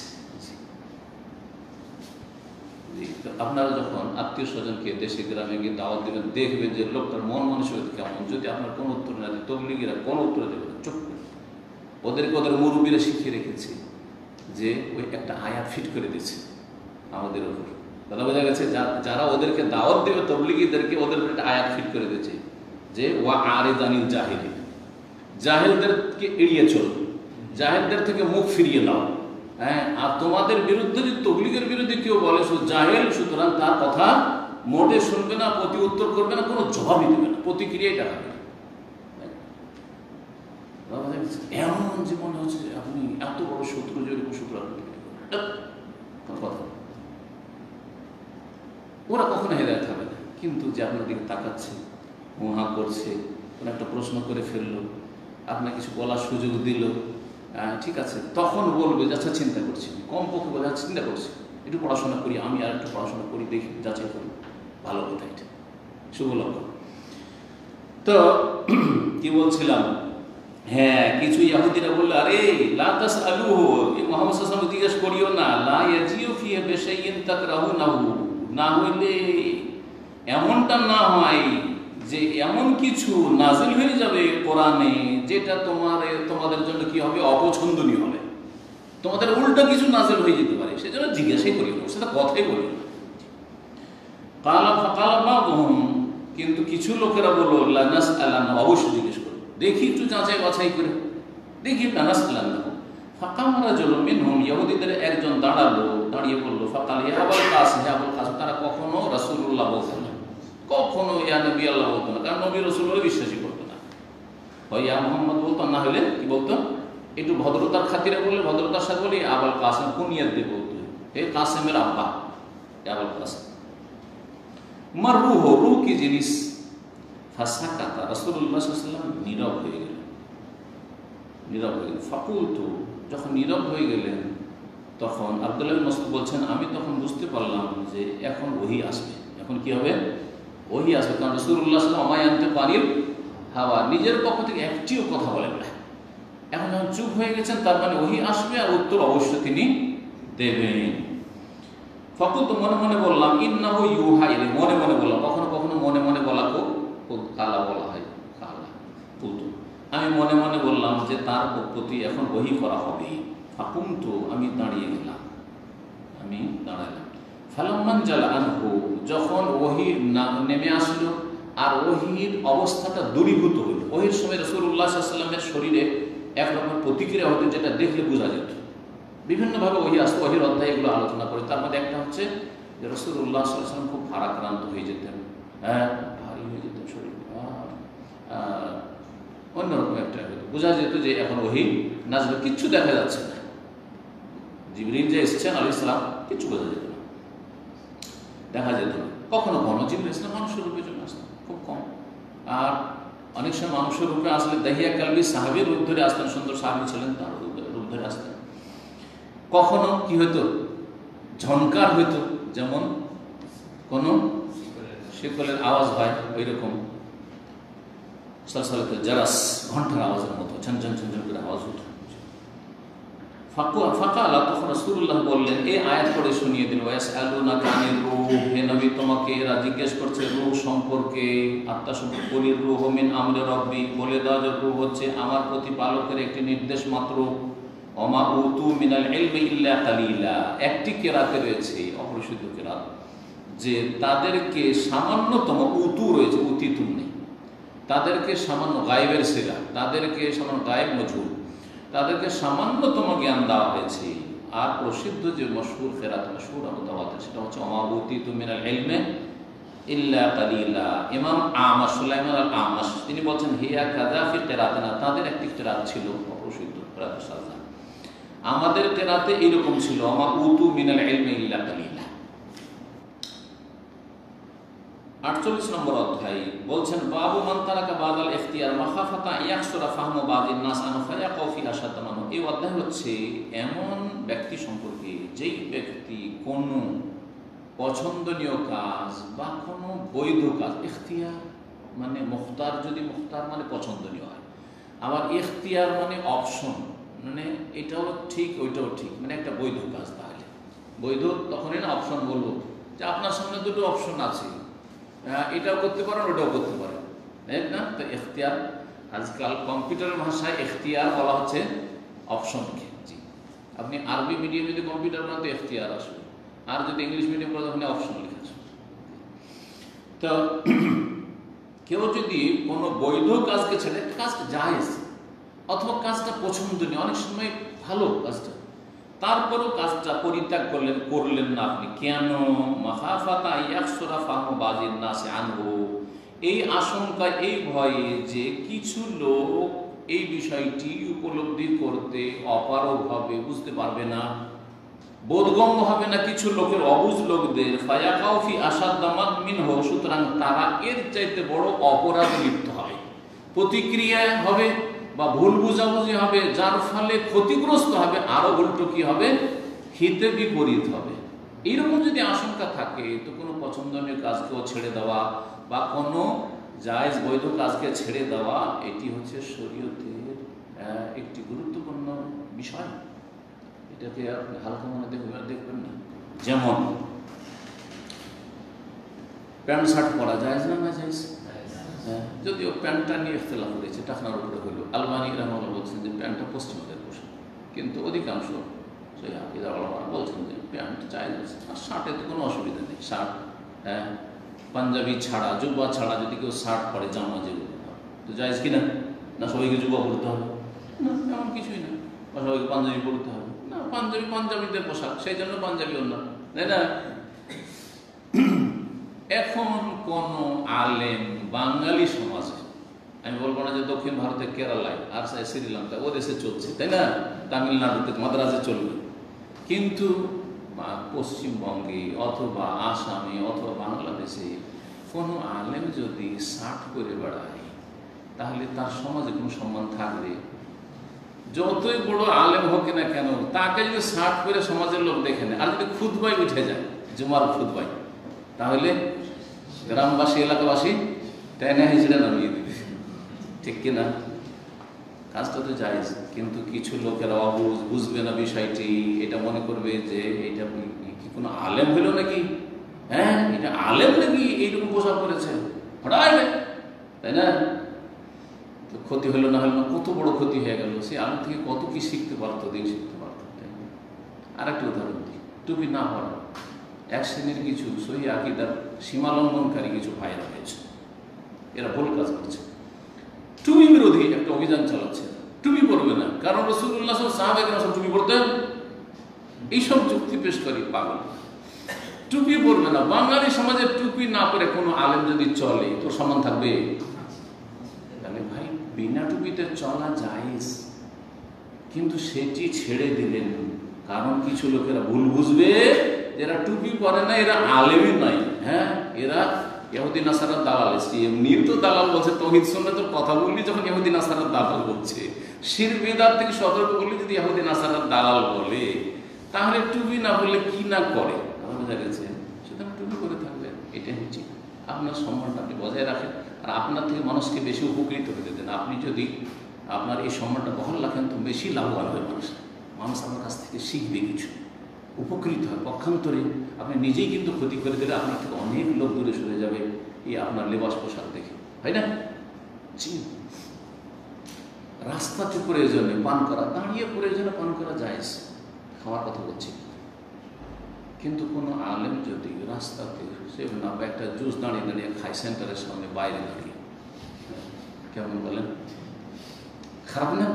আপনারা যখন আত্মীয় স্বজনকে দেশে গ্রামে গিয়ে দাওয়াত দেবেন, দেখবেন যে লোকটার মন মানসিকতা কেমন। যদি আপনার কোনো উত্তর না দেয়, তবলিগীরা কোনো উত্তর দেবে না, চুপ। ওদেরকে ওদের মুরব্বীরা শিখিয়ে রেখেছে যে ওই একটা আয়াত ফিট করে দিচ্ছে আমাদের ওপর। কথা বোঝা গেছে, যারা ওদেরকে দাওয়াত দেবে তবলিগীদেরকে, ওদের একটা আয়াত ফিট করে দিচ্ছে যে ওয়া আরিদানিল জাহিলিন, জাহেলদেরকে এড়িয়ে চলো, জাহেলদের থেকে মুখ ফিরিয়ে দাও। হ্যাঁ, আর তোমাদের বিরুদ্ধে যদি তবলিগের বিরুদ্ধে কেউ বলে সো জাহেল, সুতরাং তার কথা মোটে শুনবে না, প্রতি উত্তর করবে না, কোনো জবাবই দেবে না, প্রতিক্রিয়াই দেখাবে না। এমন যে মনে হচ্ছে যে আপনি এত বড় শত্রু, যেরকম শত্রু কথা, ওরা কখনো হেদায়েত হবে না। কিন্তু যে আপনার দিকে তাকাচ্ছে, মুহা করছে, কোনো একটা প্রশ্ন করে ফেললো, আপনার কিছু বলার সুযোগ দিল, ঠিক আছে, তখন বলবে যে আচ্ছা চিন্তা করছি, কমপক্ষে বলে আচ্ছা চিন্তা করছি, একটু পড়াশোনা করি, আমি আর একটু পড়াশোনা করি, দেখি, যাচাই করি, ভালো কথা, এটা শুভ লক্ষণ। তো কি বলছিলাম, হ্যাঁ, কিছু ইহুদিরা বললো আরে লা তাসআলুহু, এই মুহাম্মদ সাল্লাল্লাহু আলাইহি ওয়াসাল্লাম জিজ্ঞেস করিও না, লা ইয়াজিউ ফি বিশাইইন তাকরাহুনাহু, না হইলে এমনটা না হয় যে এমন কিছু নাজিল হয়ে যাবে কোরআনে যেটা তোমাদের জন্য কি হবে, অপছন্দনীয় হবে, তোমাদের উল্টো কিছু নাজিল হয়ে যেতে পারে, সেজন্য জিজ্ঞাসাই করি না, সেটা কথাই বলি না। ফাকালা বাযুহুম, কিন্তু কিছু লোকেরা বলল লা নাসআলান, অবশ্যই জিজ্ঞেস করো, দেখি একটু যাচাই বাছাই করে দেখি, লা নাসআলান। ফাকাম রাজুলুম মিনহুম, ইহুদিদের একজন দাঁড়ালো, দাঁড়িয়ে বলল ফাকাল ইয়া আবুল কাসিম, ইয়া আবুল কাসিম। তারা কখনো রাসূলুল্লাহ বলতেন না, কখনো ইয়া নবী আল্লাহ বলতো না, কারণ নবী রাসূলুল্লাহ বিশ্বাসী করতো না। হয় ইয়া মুহাম্মদ বলতো, না হলে কি বলতো, একটু ভদ্রতার খাতিরে বললে, ভদ্রতার সাথে বলি আবুল কাসিম, কুনিয়াত দিয়ে বলতো, হে কাসিমের আব্বা, আবুল কাসিম। মার রুহ, রুহ কি জিনিস? ফাসাকাতা, রাসূলুল্লাহ সাল্লাল্লাহু আলাইহি ওয়াসাল্লাম নীরব হয়ে গেলেন, নীরব হয়ে গেলেন। ফাকুলতু, যখন নীরব হয়ে গেলেন, তখন আব্দুল্লাহ ইবনে মাসউদ বলছেন, আমি তখন বুঝতে পারলাম যে এখন ওহী আসবে, এখন কি হবে, ওহী আসবে। কারণ রাসূলুল্লাহ সাল্লাল্লাহু আলাইহি ওয়াসাল্লাম আমায়ান্তে পানির হাওয়া, নিজের পক্ষ থেকে একটিও কথা বলেন না। এখন যখন চুপ হয়ে গেছেন, তার মানে ওহী আসবে, আর উত্তর অবশ্যই তিনি দেবেন। ফাকুলতু, মনে মনে বললাম, ইন্নাহু ইউহা ইলাইহি, মনে মনে বললাম, কখনো কখনো মনে মনে বলাকে কালা বলা হয়, কালা কুলতু, আমি মনে মনে বললাম যে তার প্রতি এখন ওহী করা হবে। ফাকুমতু, আমি দাঁড়িয়ে গেলাম, আমি দাঁড়ালাম। ফালাম্মান জালা আনহু, যখন ওহী নেমে আসলো আর ওহীর অবস্থাটা দূরীভূত হইল। ওহীর সময় রাসূলুল্লাহ সাল্লাল্লাহু আলাইহি ওয়াসাল্লামের শরীরে একরকম প্রতিক্রিয়া হতো, যেটা দেখলে বোঝা যেত। বিভিন্নভাবে ওহী আসতো, ওহীর অধ্যায় এগুলো আলোচনা করে। তার মধ্যে একটা হচ্ছে যে রাসূলুল্লাহ সাল্লাল্লাহু আলাইহি ওয়াসাল্লাম খুব ভারাক্রান্ত হয়ে যেতেন, হ্যাঁ, ভারী হয়ে যেতেন শরীর, অন্যরকম একটা বোঝা যেত যে এখন ওহী নাজলে, কিচ্ছু দেখা যাচ্ছে না, জিবরিল যে এসেছেন আলাইহিস সালাম, কিচ্ছু বোঝা যেত না, দেখা যেত না। কখনো কখনো জিবরিল ইসলাম মানুষের রূপে চলে আসতেন, খুব কম। আর অনেক সময় মানুষের রূপে আসলে দাহিয়া কালবি সাহাবীর রূপ ধরে আসতেন, সুন্দর সাহাবী ছিলেন, তার রূপ ধরে আসতেন। কখনো কি হইতো, ঝনকার হইতো, যেমন কোনো শিকলের আওয়াজ হয়, ওই রকম সালসালাতুল জারাস, ঘন্টার আওয়াজের মতো ঝনঝন ঝনঝন করে আওয়াজ হতো। ফাকালা, তখন রাসূলুল্লাহ বললেন, এই আয়াত পড়ে শুনিয়ে দিল, ওয়াসআলুনাকা আনির রূহ, হে নবী তোমাকে এরা জিজ্ঞেস করছে রূহ সম্পর্কে, আত্মা সম্পর্কে। বলির রূহ মিন আমরি রব্বি, বলে দাও যে রূহ হচ্ছে আমার প্রতিপালকের একটি নির্দেশ মাত্র। ওমা উতু মিনাল ইলমি ইল্লা কালিলা, একটি কেরাতে রয়েছে অপরিশুদ্ধ কেরাত, যে তাদেরকে সামান্যতম, উতু রয়েছে, উতিতুন নেই, তাদেরকে সামান্য গায়েবের সিরা, তাদেরকে সামান্য গায়েব মজহুর, তাদেরকে সামান্যতম জ্ঞান দেওয়া হয়েছে। আর প্রসিদ্ধ যে মশহুর কেরাত, মশহুর মুতাওয়াতির, সেটা হচ্ছে ওমা উতিতু মিনাল ইলমি ইল্লা কালিলা। ইমাম আমাশ, সুলাইমান আল আমাশ, তিনি বলছেন হিয়া কাযা ফি কিরাতিনা, তাদের একটি কেরাত ছিল অপ্রসিদ্ধ কেরাত সাজা, আমাদের কেরাতে এইরকম ছিল ওমা উতু মিনাল ইলমি ইল্লা কালিলা। 48 নম্বর অধ্যায় বলছেন বাবু মান তারাকা বাদাল ইখতিয়ার মাখাফাতা ইয়াকসুরা ফাহমু বাদিন নাস আন ফায়াকাউ ফি আশাদ্দ মানু। এই অধ্যায় হচ্ছে এমন ব্যক্তি সম্পর্কে যেই ব্যক্তি কোন পছন্দনীয় কাজ বা কোনো বৈধ কাজ, ইখতিয়ার মানে মুখতার, যদি মুখতার মানে পছন্দনীয় হয়, আবার ইখতিয়ার মানে অপশন, মানে এটাও ঠিক ওইটাও ঠিক, মানে একটা বৈধ কাজ। তাহলে বৈধ তখনই না অপশন বলবো যে আপনার সামনে দুটো অপশন আছে, এটাও করতে পারেন ওটাও করতে পারেন, তাই না? তো ইখতিয়ার, আজকাল কম্পিউটারের ভাষায় ইখতিয়ার বলা হচ্ছে অপশনকে। জি, আপনি আরবি মিডিয়াম যদি কম্পিউটার বানান তো ইখতিয়ার আসবে, আর যদি ইংলিশ মিডিয়াম পড়ে তখন অপশন লেখা আসবে। তো কেউ যদি কোনো বৈধ কাজকে ছেড়ে, কাজটা জায়েজ অথবা কাজটা পছন্দনীয়, অনেক সময় ভালো কাজটা, তারপরও কাজটা পরিত্যাগ করলেন না আপনি, কেন? মাখাফাতা ইয়াকসুরা ফাহমু বাদিন নাস আনহু, এই আশঙ্কা, এই ভয়ে যে কিছু লোক এই বিষয়টি উপলব্ধি করতে অপারগ হবে, বুঝতে পারবে না, বোধগম্য হবে না কিছু লোকের, অবুঝ লোকদের, ফায়াকাউ ফি আশাদ্দ মিনহু, সুতরাং তারা এর চাইতে বড় অপরাধে লিপ্ত হবে, প্রতিক্রিয়া হবে বা ভুল বুঝাবুঝি হবে, যার ফলে ক্ষতিগ্রস্ত হবে, আরো উল্টো কি হবে, হিতে বিপরীত হবে। এইরকম যদি আশঙ্কা থাকে তো কোনো পছন্দনীয় কাজকেও ছেড়ে দেওয়া বা কোনো জায়েজ বৈধ কাজকে ছেড়ে দেওয়া, এটি হচ্ছে শরীয়তের একটি গুরুত্বপূর্ণ বিষয়। এটাকে আপনি হালকা মনে দেখবেন না। যেমন প্যান্ট শার্ট পরা জায়েজ না না জায়েজ? যদিও প্যান্টটা নিয়ে ইখতিলাফ করেছে, টাকনার উপরে হইল। আলবানী রাহমাহুল্লাহ বলছেন যে প্যান্টটা পশ্চিমাদের পোশাক, কিন্তু অধিকাংশ বলছেন যে প্যান্ট জায়েজ আছে, আর শার্টে তো কোনো অসুবিধা নেই। শার্ট, পাঞ্জাবি ছাড়া, জুব্বা ছাড়া যদি কেউ শার্ট পরে, জামা যেগুলো, তো জায়েজ কিনা? না সবাইকে জুব্বা পরতে হবে? না, এমন কিছুই না। বা সবাইকে পাঞ্জাবি পরতে হবে? না, পাঞ্জাবি পাঞ্জাবিদের পোশাক, সেই জন্য পাঞ্জাবি অন্য, তাই না? এখন কোন আলেম বাঙালি সমাজে, আমি বলবো না যে দক্ষিণ ভারতে কেরালায় আর শ্রীলঙ্কা ও দেশে চলছে, তাই না, তামিলনাড়ুতে মাদ্রাজে চলবে, কিন্তু পশ্চিমবঙ্গে অথবা আসামে অথবা বাংলাদেশে কোনো আলেম যদি শার্ট করে বেড়ায়, তাহলে তার সমাজে কোনো সম্মান থাকবে? যতই বড় আলেম হোক না কেন, তাকে যদি শার্ট করে সমাজের লোক দেখে নেয়, আর যদি খুতবায় উঠে যায়, জুমার খুতবায়, তাহলে গ্রামবাসী, এলাকাবাসী টেনে হিঁচড়ে নামিয়ে দেবে, ঠিক কিনা? কাজটা তো জায়েজ, কিন্তু কিছু লোকেরা বুঝবে না বিষয়টি, এটা মনে করবে যে এটা কি কোনো আলেম হইল নাকি, হ্যাঁ এটা আলেম নাকি এইরকম পোশাক করেছে, হঠাৎ, তাই না? তো ক্ষতি হলো না হলো না, কত বড় ক্ষতি হয়ে গেল। সে আলেম থেকে কত কি শিখতে পারতো, দিন শিখতে পারতো। আর একটা উদাহরণ দিই, টুপি না পড়া, এক শ্রেণীর কিছু সহি আকীদার সীমালঙ্ঘনকারী কিছু ভাইরা হয়েছে, এরা ভুল কাজ করছে, টুপি বিরোধী একটা অভিযান চালাচ্ছে, টুপি পরবে না, কারণ রাসূলুল্লাহ সাহাবায়ে সব টুপি পরতেন, এইসব যুক্তি পেশ করি, পাগল, টুপি পরবে না। বাঙালি সমাজে টুপি না পরে কোনো আলেম যদি চলে, তোর সম্মান থাকবে? তাহলে ভাই বিনা টুপিতে চলা জায়েজ, কিন্তু সেটি ছেড়ে দিলেন কারণ কিছু লোকেরা ভুল বুঝবে, যারা টুপি পরে না এরা আলেমই নাই, হ্যাঁ এরা ইহুদি নাসারার দালাল। এমনি তো দালাল বলছে, তাওহীদ সুন্নাতের কথা বললি যখন ইহুদি নাসারার দালাল বলছে, শিরক বিদআত থেকে সতর্ক করলে যদি ইহুদি নাসারার দালাল বলে, তাহলে টুপি না বললে কি না করে, বোঝা গেছে? সুতরাং টুপি করে থাকবে, এটাই হচ্ছে আপনার সম্মানটা আপনি বজায় রাখেন, আর আপনার থেকে মানুষকে বেশি উপকৃত হতে দেন। আপনি যদি আপনার এই সম্মানটা বহাল রাখেন তো বেশি লাভবান হবে মানুষ, মানুষ আপনার কাছ থেকে শিখবে, কিছু উপকৃত হয়। পক্ষান্তরে আপনি নিজেই কিন্তু ক্ষতি করে দিলে আপনার থেকে অনেক লোক দূরে সরে যাবে এই আপনার লেবাস পোশাক দেখে, হয় না? জি। রাস্তাতে প্রয়োজনে পান করা, দাঁড়িয়ে প্রয়োজনে পান করা যায়, খাওয়ার কথা বলছি। কিন্তু কোনো আলেম যদি রাস্তাতে সে না একটা জুস দাঁড়িয়ে দাঁড়িয়ে খায় সেন্টারের সামনে বাইরে দাঁড়িয়ে, কেমন বলেন? খারাপ না?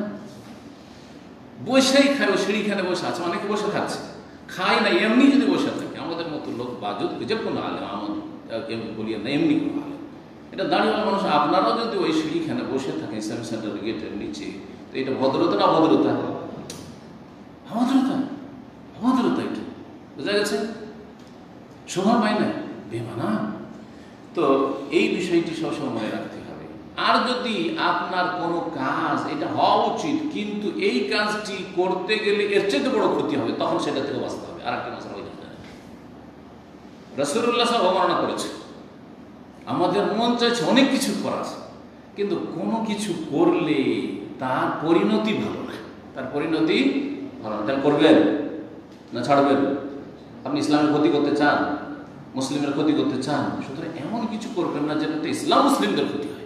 বসেই খায়, সিঁড়িখানে বসে আছে, অনেকে বসে থাকছে, খায় না, এমনি যদি বসে থাকে আমাদের মতো লোক বা যদি যে কোনো আলেম, আমাদের বলি না এমনি কোনো আলেম, এটা দাঁড়িয়েওয়ালা মানুষ, আপনারাও যদি ওই সিঁড়িখানে বসে থাকেন ইসলামিক সেন্টার গেটের নিচে, তো এটা ভদ্রতা না অভদ্রতা? অভদ্রতা, অভদ্রতা। এটা বোঝা গেছে? শোভা পায় না, বেমানা। তো এই বিষয়টি সবসময় মনে রাখতে হবে। আর যদি আপনার কোনো কাজ এটা হওয়া উচিত কিন্তু এই কাজটি করতে গেলে এর চেয়ে বড় ক্ষতি হবে, তখন সেটা থেকে বাঁচতে হবে। আর একটা মাসলা রাসূলুল্লাহ সাল্লাল্লাহু আলাইহি ওয়াসাল্লাম বর্ণনা করেছে, আমাদের মন চাইছে অনেক কিছু করার, কিন্তু কোনো কিছু করলে তার পরিণতি ভালো না, তার পরিণতি ভালো না। তাহলে করবেন না ছাড়বেন? আপনি ইসলামের ক্ষতি করতে চান, মুসলিমের ক্ষতি করতে চান, সুতরাং এমন কিছু করবেন না যেটাতে ইসলাম মুসলিমদের ক্ষতি হয়।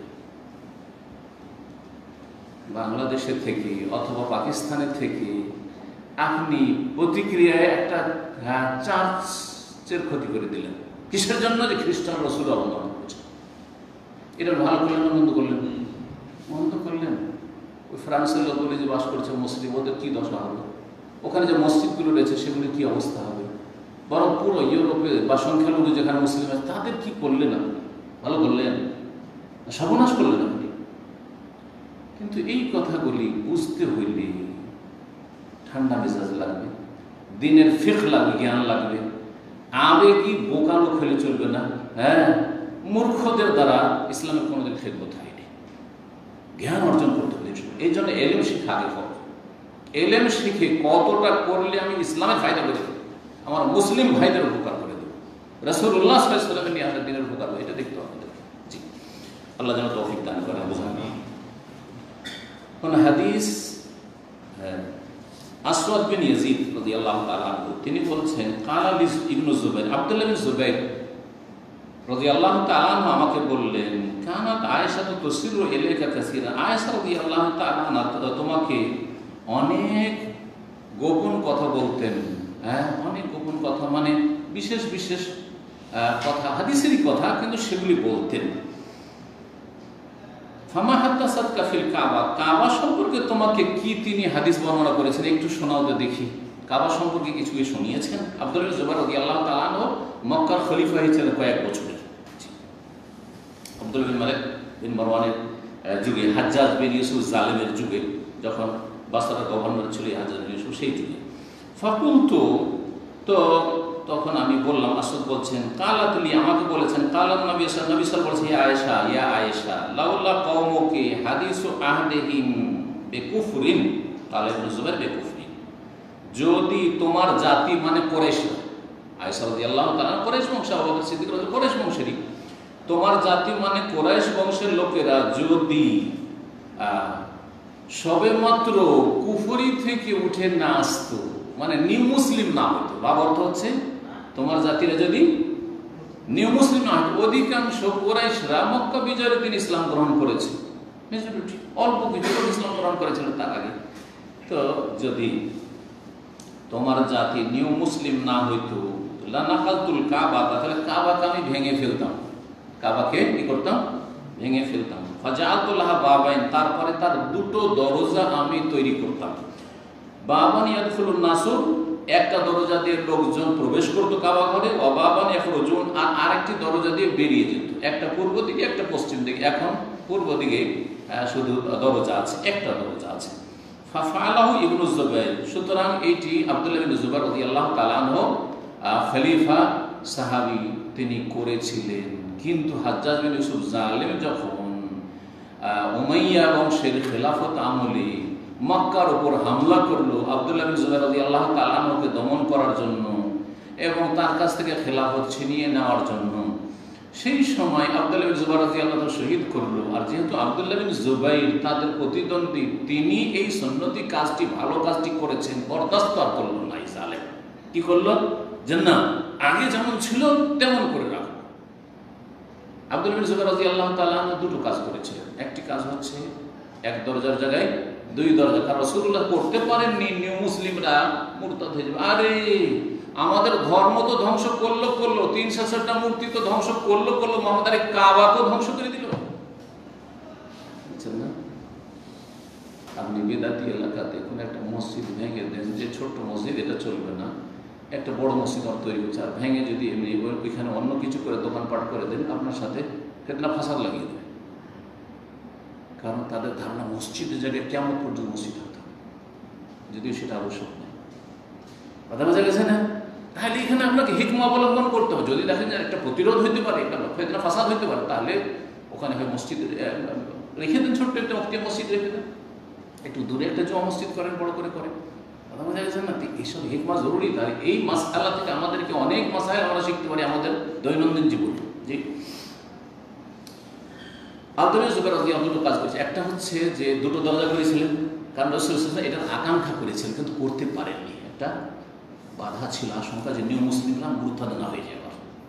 বাংলাদেশে থেকে অথবা পাকিস্তানের থেকে আপনি প্রতিক্রিয়ায় একটা চার্চের ক্ষতি করে দিলেন, কিসের জন্য? যে খ্রিস্টান রসুল অবলম্বন করছে। এটা ভালো করলেন না মন্দ করলেন? মন্দ করলেন। ওই ফ্রান্সের লোকগুলি যে বাস করছে মুসলিম, ওদের কি দশা হবে? ওখানে যে মসজিদগুলো রয়েছে সেগুলির কি অবস্থা হবে? বরং পুরো ইউরোপে বা সংখ্যালঘু যেখানে মুসলিম আছে তাদের কি করলেন আপনি? ভালো করলেন? সর্বনাশ করলেন আপনি। কিন্তু এই কথাগুলি বুঝতে হইলে ঠান্ডা মেজাজ লাগবে, দিনের ফিকহ লাগবে, জ্ঞান লাগবে। আবেগী বোকা লোক হলে চলবে না। হ্যাঁ, মূর্খদের দ্বারা ইসলামের কোনোদিন খেদমত হয়নি। জ্ঞান অর্জন করতে হবে। এই জন্য এলেম শিক্ষা আগে করো। এলেম শিখে কতটা করলে আমি ইসলামের ফায়দা করে দেবো, আমার মুসলিম ভাইদের উপকার করে দেবো, রাসূলুল্লাহ সাল্লাল্লাহু আলাইহি ওয়াসাল্লামের নিয়ে আমাদের দিনের উপকার হবে, এটা দেখতে হবে। জি, আল্লাহ যেন তৌফিক দান করেন। কোন হাদিস, আসওয়াদ বিন ইয়াজিদ রাদিয়াল্লাহু তাআলা আনহু তিনি বলছেন, কালা ইবনে জুবাইর, আব্দুল্লাহ বিন জুবাইর রাদিয়াল্লাহু তাআলা আনহু আমাকে বললেন, কানাত আয়েশা তুসিরু ইলাইকা কাসীরা, আয়েশা রাদিয়াল্লাহু তাআলা আনহা তোমাকে অনেক গোপন কথা বলতেন। হ্যাঁ, অনেক গোপন কথা, মানে বিশেষ বিশেষ কথা, হাদিসেরই কথা, কিন্তু সেগুলি বলতেন। ফামা হাদাসাত কাফিল কাবা, কাবা সম্পর্কে তোমাকে কি তিনি হাদিস বর্ণনা করেছেন একটু শোনাও তো দেখি। কাবা সম্পর্কে কিছু কি শুনিয়েছেন? আব্দুল্লাহ বিন জুবাইর রাদিয়াল্লাহু তাআলা আনহু মক্কার খলিফা ছিলেন কয়েক বছরের। আব্দুল্লাহ বিন মালিক বিন মারওয়ানের যুগে, হাজ্জাজ বিন ইউসুফ জালেমের যুগে, যখন বাসরার গভর্নর ছিল হাজ্জাজ বিন ইউসুফ, সেই যুগে। ফাকুলতু, তো তখন আমি বললাম, আসদ বলছেন, কালাতুলি আমাকে বলেছেন, কালান নবী সাল্লাল্লাহু আলাইহি ওয়াসাল্লাম বলেছে, ইয়া আয়েশা, ইয়া আয়েশা, লাউলা কওমুকি হাদিসু আহদিহিম বিকুফরিন, কালা ইবনে জুবাইর বিকুফরিন, যদি তোমার জাতি মানে কুরাইশ, আয়েশা রাদিয়াল্লাহু তাআলা কুরাইশ বংশ, আবু বকর সিদ্দিক রাদিয়াল্লাহু কুরাইশ বংশেরই, তোমার জাতি মানে কুরাইশ বংশের লোকেরা যদি সবেমাত্র কুফরি থেকে উঠে না আসতো, মানে নিউ মুসলিম না হতো, বা অর্থ হচ্ছে তোমার জাতিরা যদি নিউ মুসলিম না হতো, অধিকাংশ কুরাইশরা মক্কা বিজয়ের দিন ইসলাম গ্রহণ করেছে, মেজরিটি, অল্প কিছু ইসলাম গ্রহণ করেছিল তার আগে। তো যদি তোমার জাতি নিউ মুসলিম না হইতো, লানাকালতুল কাবা, তাহলে কাবাকে আমি ভেঙে ফেলতাম, কাবাকে কি করতাম? ভেঙে ফেলতাম। ফাজাআতুল বাবাইন, তারপরে তার দুটো দরজা আমি তৈরি করতাম। বাবান ইয়াদখুলুন নাসু, একটা দরজা দিয়ে লোকজন প্রবেশ করতো কাবা ঘরে, অবাবান ইয়াখরুজুন, আর আরেকটি দরজা দিয়ে বেরিয়ে যেত, একটা পূর্ব দিকে একটা পশ্চিম দিকে। এখন পূর্ব দিকে শুধু দরজা আছে, একটা দরজা আছে। ফাফআলাহু ইবনু জুবাইর, সুতরাং এইটি আব্দুল্লাহ ইবনে জুবাইর রাদিয়াল্লাহু তাআলা আনহু খলিফা সাহাবী তিনি করেছিলেন। কিন্তু হাজ্জাজ বিন ইউসুফ জালেম যখন উমাইয়া বংশের খেলাফত আমলে মক্কার উপর হামলা করলো আব্দুল্লাহ বিন জুবাইর রাদিয়াল্লাহু তাআলা আনহুকে দমন করার জন্য এবং তার কাছ থেকে খেলাফত ছিনিয়ে নেওয়ার জন্য, সেই সময় আব্দুল্লাহ বিন জুবাইর রাদিয়াল্লাহু তাআলা শহীদ করলো। আর যেহেতু আব্দুল্লাহ বিন জুবাইর তাদের প্রতিদ্বন্দ্বী, তিনি এই সুন্নতি কাজটি, ভালো কাজটি করেছেন, বরদাস্ত আর করলো না। এই জালেম কি করলো? যে না, আগে যেমন ছিল তেমন করে রাখো। আব্দুল্লাহ বিন জুবাইর রাদিয়াল্লাহু তাআলা দুটো কাজ করেছিলেন। একটি কাজ হচ্ছে এক দরজার জায়গায় দুই দরজা, কারণ রাসূলুল্লাহ করতে পারেননি, নিউ মুসলিমরা মুরতাদ হয়ে যাবে। আরে আমাদের ধর্ম তো ধ্বংস করলো 360টা মূর্তি তো ধ্বংস করলো মোহাম্মদ আলী কাবাকেও ধ্বংস করে দিল। বুঝছেন না? আপনি বেদাতি এলাকাতে কোন একটা মসজিদ ভেঙে দেন, যে ছোট্ট মসজিদ এটা চলবে না, একটা বড় মসজিদ তৈরি হচ্ছে, আর ভেঙে যদি এমনি ওইখানে অন্য কিছু করে দোকানপাট করে দেন, আপনার সাথে ফিতনা ফাসাদ লাগিয়ে দেবে। কারণ তাদের ধারণা মসজিদের জায়গায় কিয়ামত পর্যন্ত মসজিদ হতে হবে, যদিও সেটা আবশ্যক নেই। কথা বোঝা গেছে না? তাহলে এখানে আপনাকে হিকমা অবলম্বন করতে হবে। যদি দেখেন যে একটা প্রতিরোধ হইতে পারে, একটা ফিতনা ফাসাদ হইতে পারে, তাহলে ওখানে হয় মসজিদ রেখে দেন, ছোট্ট একটা মসজিদ রেখে দেন, একটু দূরে একটা জমা মসজিদ করেন, বড় করে করেন। কথা বোঝা গেছে না? এইসব হিকমা জরুরি। তাহলে এই মাসআলা থেকে আমাদেরকে অনেক মাসাইল আমরা শিখতে পারি আমাদের দৈনন্দিন জীবনে। জি, আব্দুল্লাহ ইবনে জুবাইর রাদিয়াল্লাহু আনহু কাজ করেছে। একটা হচ্ছে যে দুটো দরজা করেছিলেন, কারণ রাসূল সাল্লাল্লাহু আলাইহি ওয়াসাল্লাম এটার আকাঙ্ক্ষা করেছিলেন, কিন্তু করতে পারেননি। একটা বাধা ছিল, আশঙ্কা যে নিউ মুসলিমরা মুরতাদ না হয়ে যায়,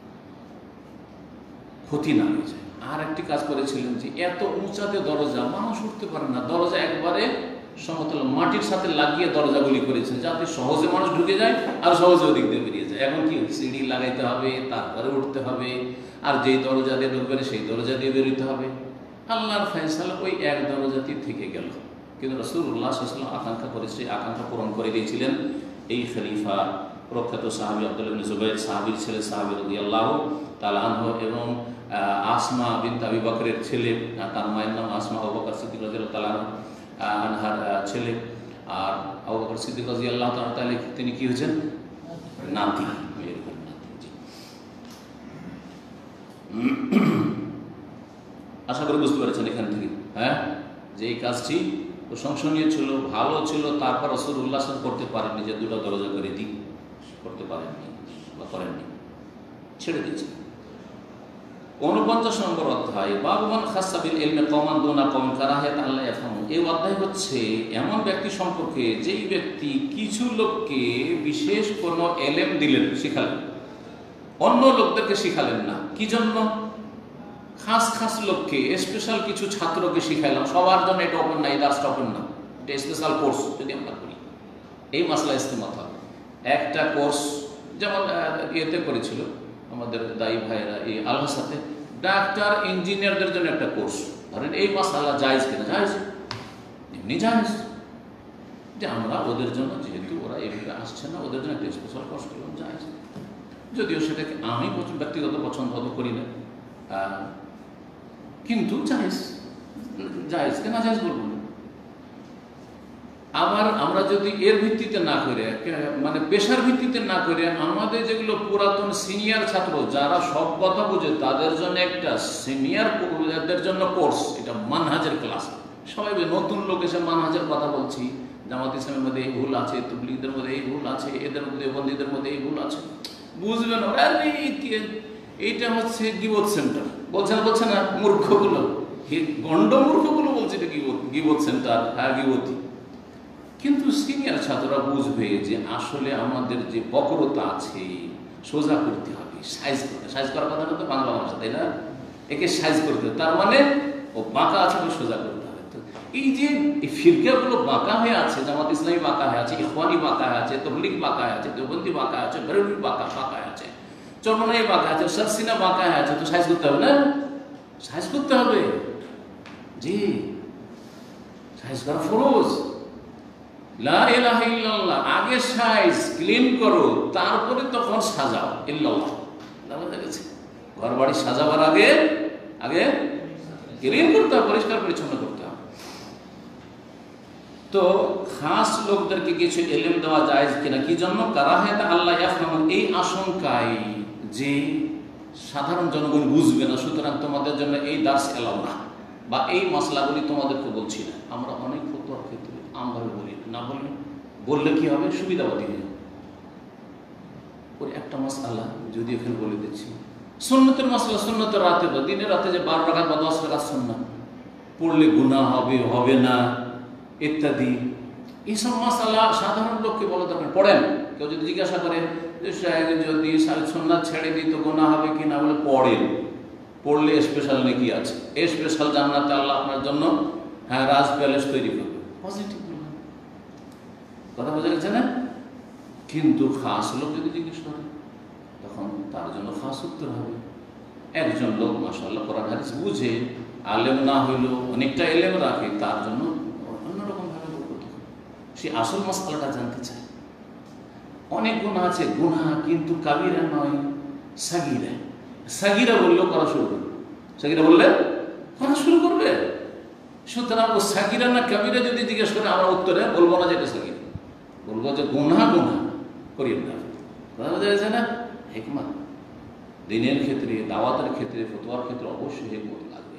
ক্ষতি না হয়ে যায়। আর একটি কাজ করেছিলেন যে এত উঁচাতে দরজা মানুষ উঠতে পারে না, দরজা একবারে সমতল মাটির সাথে লাগিয়ে দরজাগুলি করেছেন, যাতে সহজে মানুষ ঢুকে যায় আর সহজে ওদিক দিয়ে বেরিয়ে যায়। এখন কি সিঁড়ি লাগাইতে হবে, তারপরে উঠতে হবে, আর যেই দরজা দিয়ে ঢুকবে সেই দরজা দিয়ে বেরোতে হবে। আল্লাহর ফয়সালা ওই এক দরজাটি থেকে গেল, কিন্তু রাসূলুল্লাহ সাল্লাল্লাহু আলাইহি ওয়াসাল্লাম আকাঙ্ক্ষা করেছে, আকাঙ্ক্ষা পূরণ করে দিয়েছিলেন। এই খলিফা প্রখ্যাত সাহাবী আব্দুল্লাহ ইবনে জুবাইর, সাহাবীর ছেলে, সাহাবী রাদিয়াল্লাহু তাআলা আনহু, এবং আসমা বিনত আবি বকরের ছেলে, তার মায়ের নাম আসমা, আবু বকর সিদ্দিক রাদিয়াল্লাহু তাআলা আনহার ছেলে। আর আবু বকর সিদ্দিক রাদিয়াল্লাহু তাআলা তিনি কি হয়েছেন? নাতি, মেয়ের নাতি। আশা করি বুঝতে পেরেছেন এখান থেকে, হ্যাঁ, যে এই কাজটি প্রশংসনীয় ছিল, ভালো ছিল। তারপর রাসূলুল্লাহ সাল্লাল্লাহু আলাইহি ওয়াসাল্লাম করতে পারেননি যে দুটো দরজা করে দিই, করতে পারেননি বা করেননি, ছেড়ে দিয়েছেন। 49 নম্বর অধ্যায়, বাবু মান খাসসা বিল ইলমি কওমান দুনা কওম কারাহাত আল্লাহ ইয়াফহামু। এই অধ্যায় হচ্ছে এমন ব্যক্তি সম্পর্কে যেই ব্যক্তি কিছু লোককে বিশেষ কোনো এলেম দিলেন, শিখালেন, অন্য লোকদেরকে শিখালেন না। কি জন্য? খাস খাস লোককে, স্পেশাল কিছু ছাত্রকে শিখাইলাম, সবার জন্য এটা ওপেন না, এই দাসটা ওপেন না, এটা স্পেশাল কোর্স যদি আমরা করি, এই মাসলা ইস্তেমাত হবে। একটা কোর্স যেমন ইয়েতে করেছিল আমাদের দায়ী ভাইয়েরা, এই আলহাসাতে ডাক্তার ইঞ্জিনিয়ারদের জন্য একটা কোর্স, ধরেন এই মাসালা জায়েজ কিনা? জায়েজ, এমনি জায়েজ, যে আমরা ওদের জন্য, যেহেতু ওরা এইভাবে আসছে না, ওদের জন্য একটা স্পেশাল কোর্স করলাম, জায়েজ। যদিও সেটাকে আমি ব্যক্তিগত পছন্দ করি না, কিন্তু জায়েজ, জায়েজকে না জায়েজ বলবো না। আবার আমরা যদি এর ভিত্তিতে না করে, মানে পেশার ভিত্তিতে না করে, আমাদের যেগুলো পুরাতন সিনিয়র ছাত্র যারা সব কথা বুঝে, তাদের জন্য একটা সিনিয়রদের জন্য কোর্স, এটা মানহাজের ক্লাস। সবাই নতুন লোক এসে মানহাজের কথা বলছি, জামাত ইসলামের মধ্যে এই ভুল আছে, তাবলীগের মধ্যে এই ভুল আছে, এদের মধ্যে বন্দীদের মধ্যে এই ভুল আছে, বুঝবেন এইটা হচ্ছে গিবত সেন্টার। বলছে না মূর্খগুলো, গন্ড মূর্খগুলো বলছে এটা গিবত সেন্টার, হ্যাঁ গিবতী। কিন্তু সিনিয়র ছাত্ররা বুঝবে যে আসলে আমাদের যে বক্রতা আছে সোজা করতে হবে, সাইজ করার কথা তো বাংলা ভাষা, তাই না? একে সাইজ করতে হবে, তার মানে ও বাঁকা আছে, সোজা করতে হবে। তো এই যে এই ফিরকাগুলো বাঁকা হয়ে আছে, জামাত ইসলামী বাঁকা হয়ে আছে, ইখওয়ানি বাঁকা হয়ে আছে, তাবলীগ বাঁকা হয়ে আছে, দেওবন্দি বাঁকা আছে, বেরলভী বাঁকা হয়ে আছে, চরমনাই বাঁকা আছে, সরসিনা বাঁকা হয়ে আছে, তো সাইজ করতে হবে না? সাইজ করতে হবে, জি, সাইজ করা ফরজ। লা ইলাহা ইল্লাল্লাহ, আগে সাইজ ক্লিন করো, তারপরে তখন সাজাও। ইল্লাল্লাহ, বুঝা গেছে? ঘর বাড়ি সাজাবার আগে ক্লিন করতে হবে, পরিষ্কার পরিচ্ছন্ন করতে হবে। তো খাস লোকদেরকে কিছু ইলম দেওয়া জায়েজ কিনা? কি জন্য? কারাহাত আল্লাহ ইয়াফহামু, এই আশঙ্কায় যে সাধারণ জনগণ বুঝবে না, সুতরাং তোমাদের জন্য এই দার্স এলাও না, বা এই মাসলাগুলি তোমাদেরকে বলছি না। আমরা অনেক ফতোয়ার ক্ষেত্রে আমভাবে বলি না, বললে কি হবে? সুবিধাবাদী হয়ে ওই একটা মাসআলা যদি এখানে বলে দিচ্ছি, সুন্নতের মাসলা, সুন্নতের রাতে বা দিনের রাতে যে 12 রাকাত বা 10 রাকাত সুন্নাত পড়লে গুনাহ হবে না ইত্যাদি, এইসব মাসআলা সাধারণ লোককে বলা দরকার। পড়েন, কেউ যদি জিজ্ঞাসা করে যে যদি সুন্নাত ছেড়ে দিই তো গুনাহ হবে কিনা, বলে পড়েন, পড়লে স্পেশাল নেকি আছে, স্পেশাল জান্নাতে আল্লাহ আপনার জন্য রাজ প্যালেস তৈরি করবে। পজিটিভ বললাম, কথা বোঝা গেছে না? কিন্তু খাস লোক যদি জিজ্ঞেস করে তখন তার জন্য খাস উত্তর হবে। একজন লোক মাশাআল্লাহ কোরআন হাদিস বুঝে, আলেম না হইলেও অনেকটা এলেম রাখে, তার জন্য অন্যরকম ভাবে বলতে হবে। সে আসল মাসআলাটা জানতে চায়। অনেক গুনাহ আছে, গুনাহ কিন্তু কাবিরা নয়, সাগীরা। সাগীরা বললেও করা শুরু করবে, সাগীরা বললে করা শুরু করবে। সুতরাং ও সাগীরা না কাবিরা যদি জিজ্ঞেস করে, আমরা উত্তরে বলবো না যে এটা সাগীরা, বলবো যে গুনাহ গুনাহ করিয়ে না। কথা বোঝা গেছে না? হিকমত দিনের ক্ষেত্রে, দাওয়াতের ক্ষেত্রে, ফতোয়ার ক্ষেত্রে অবশ্যই হিকমত লাগবে।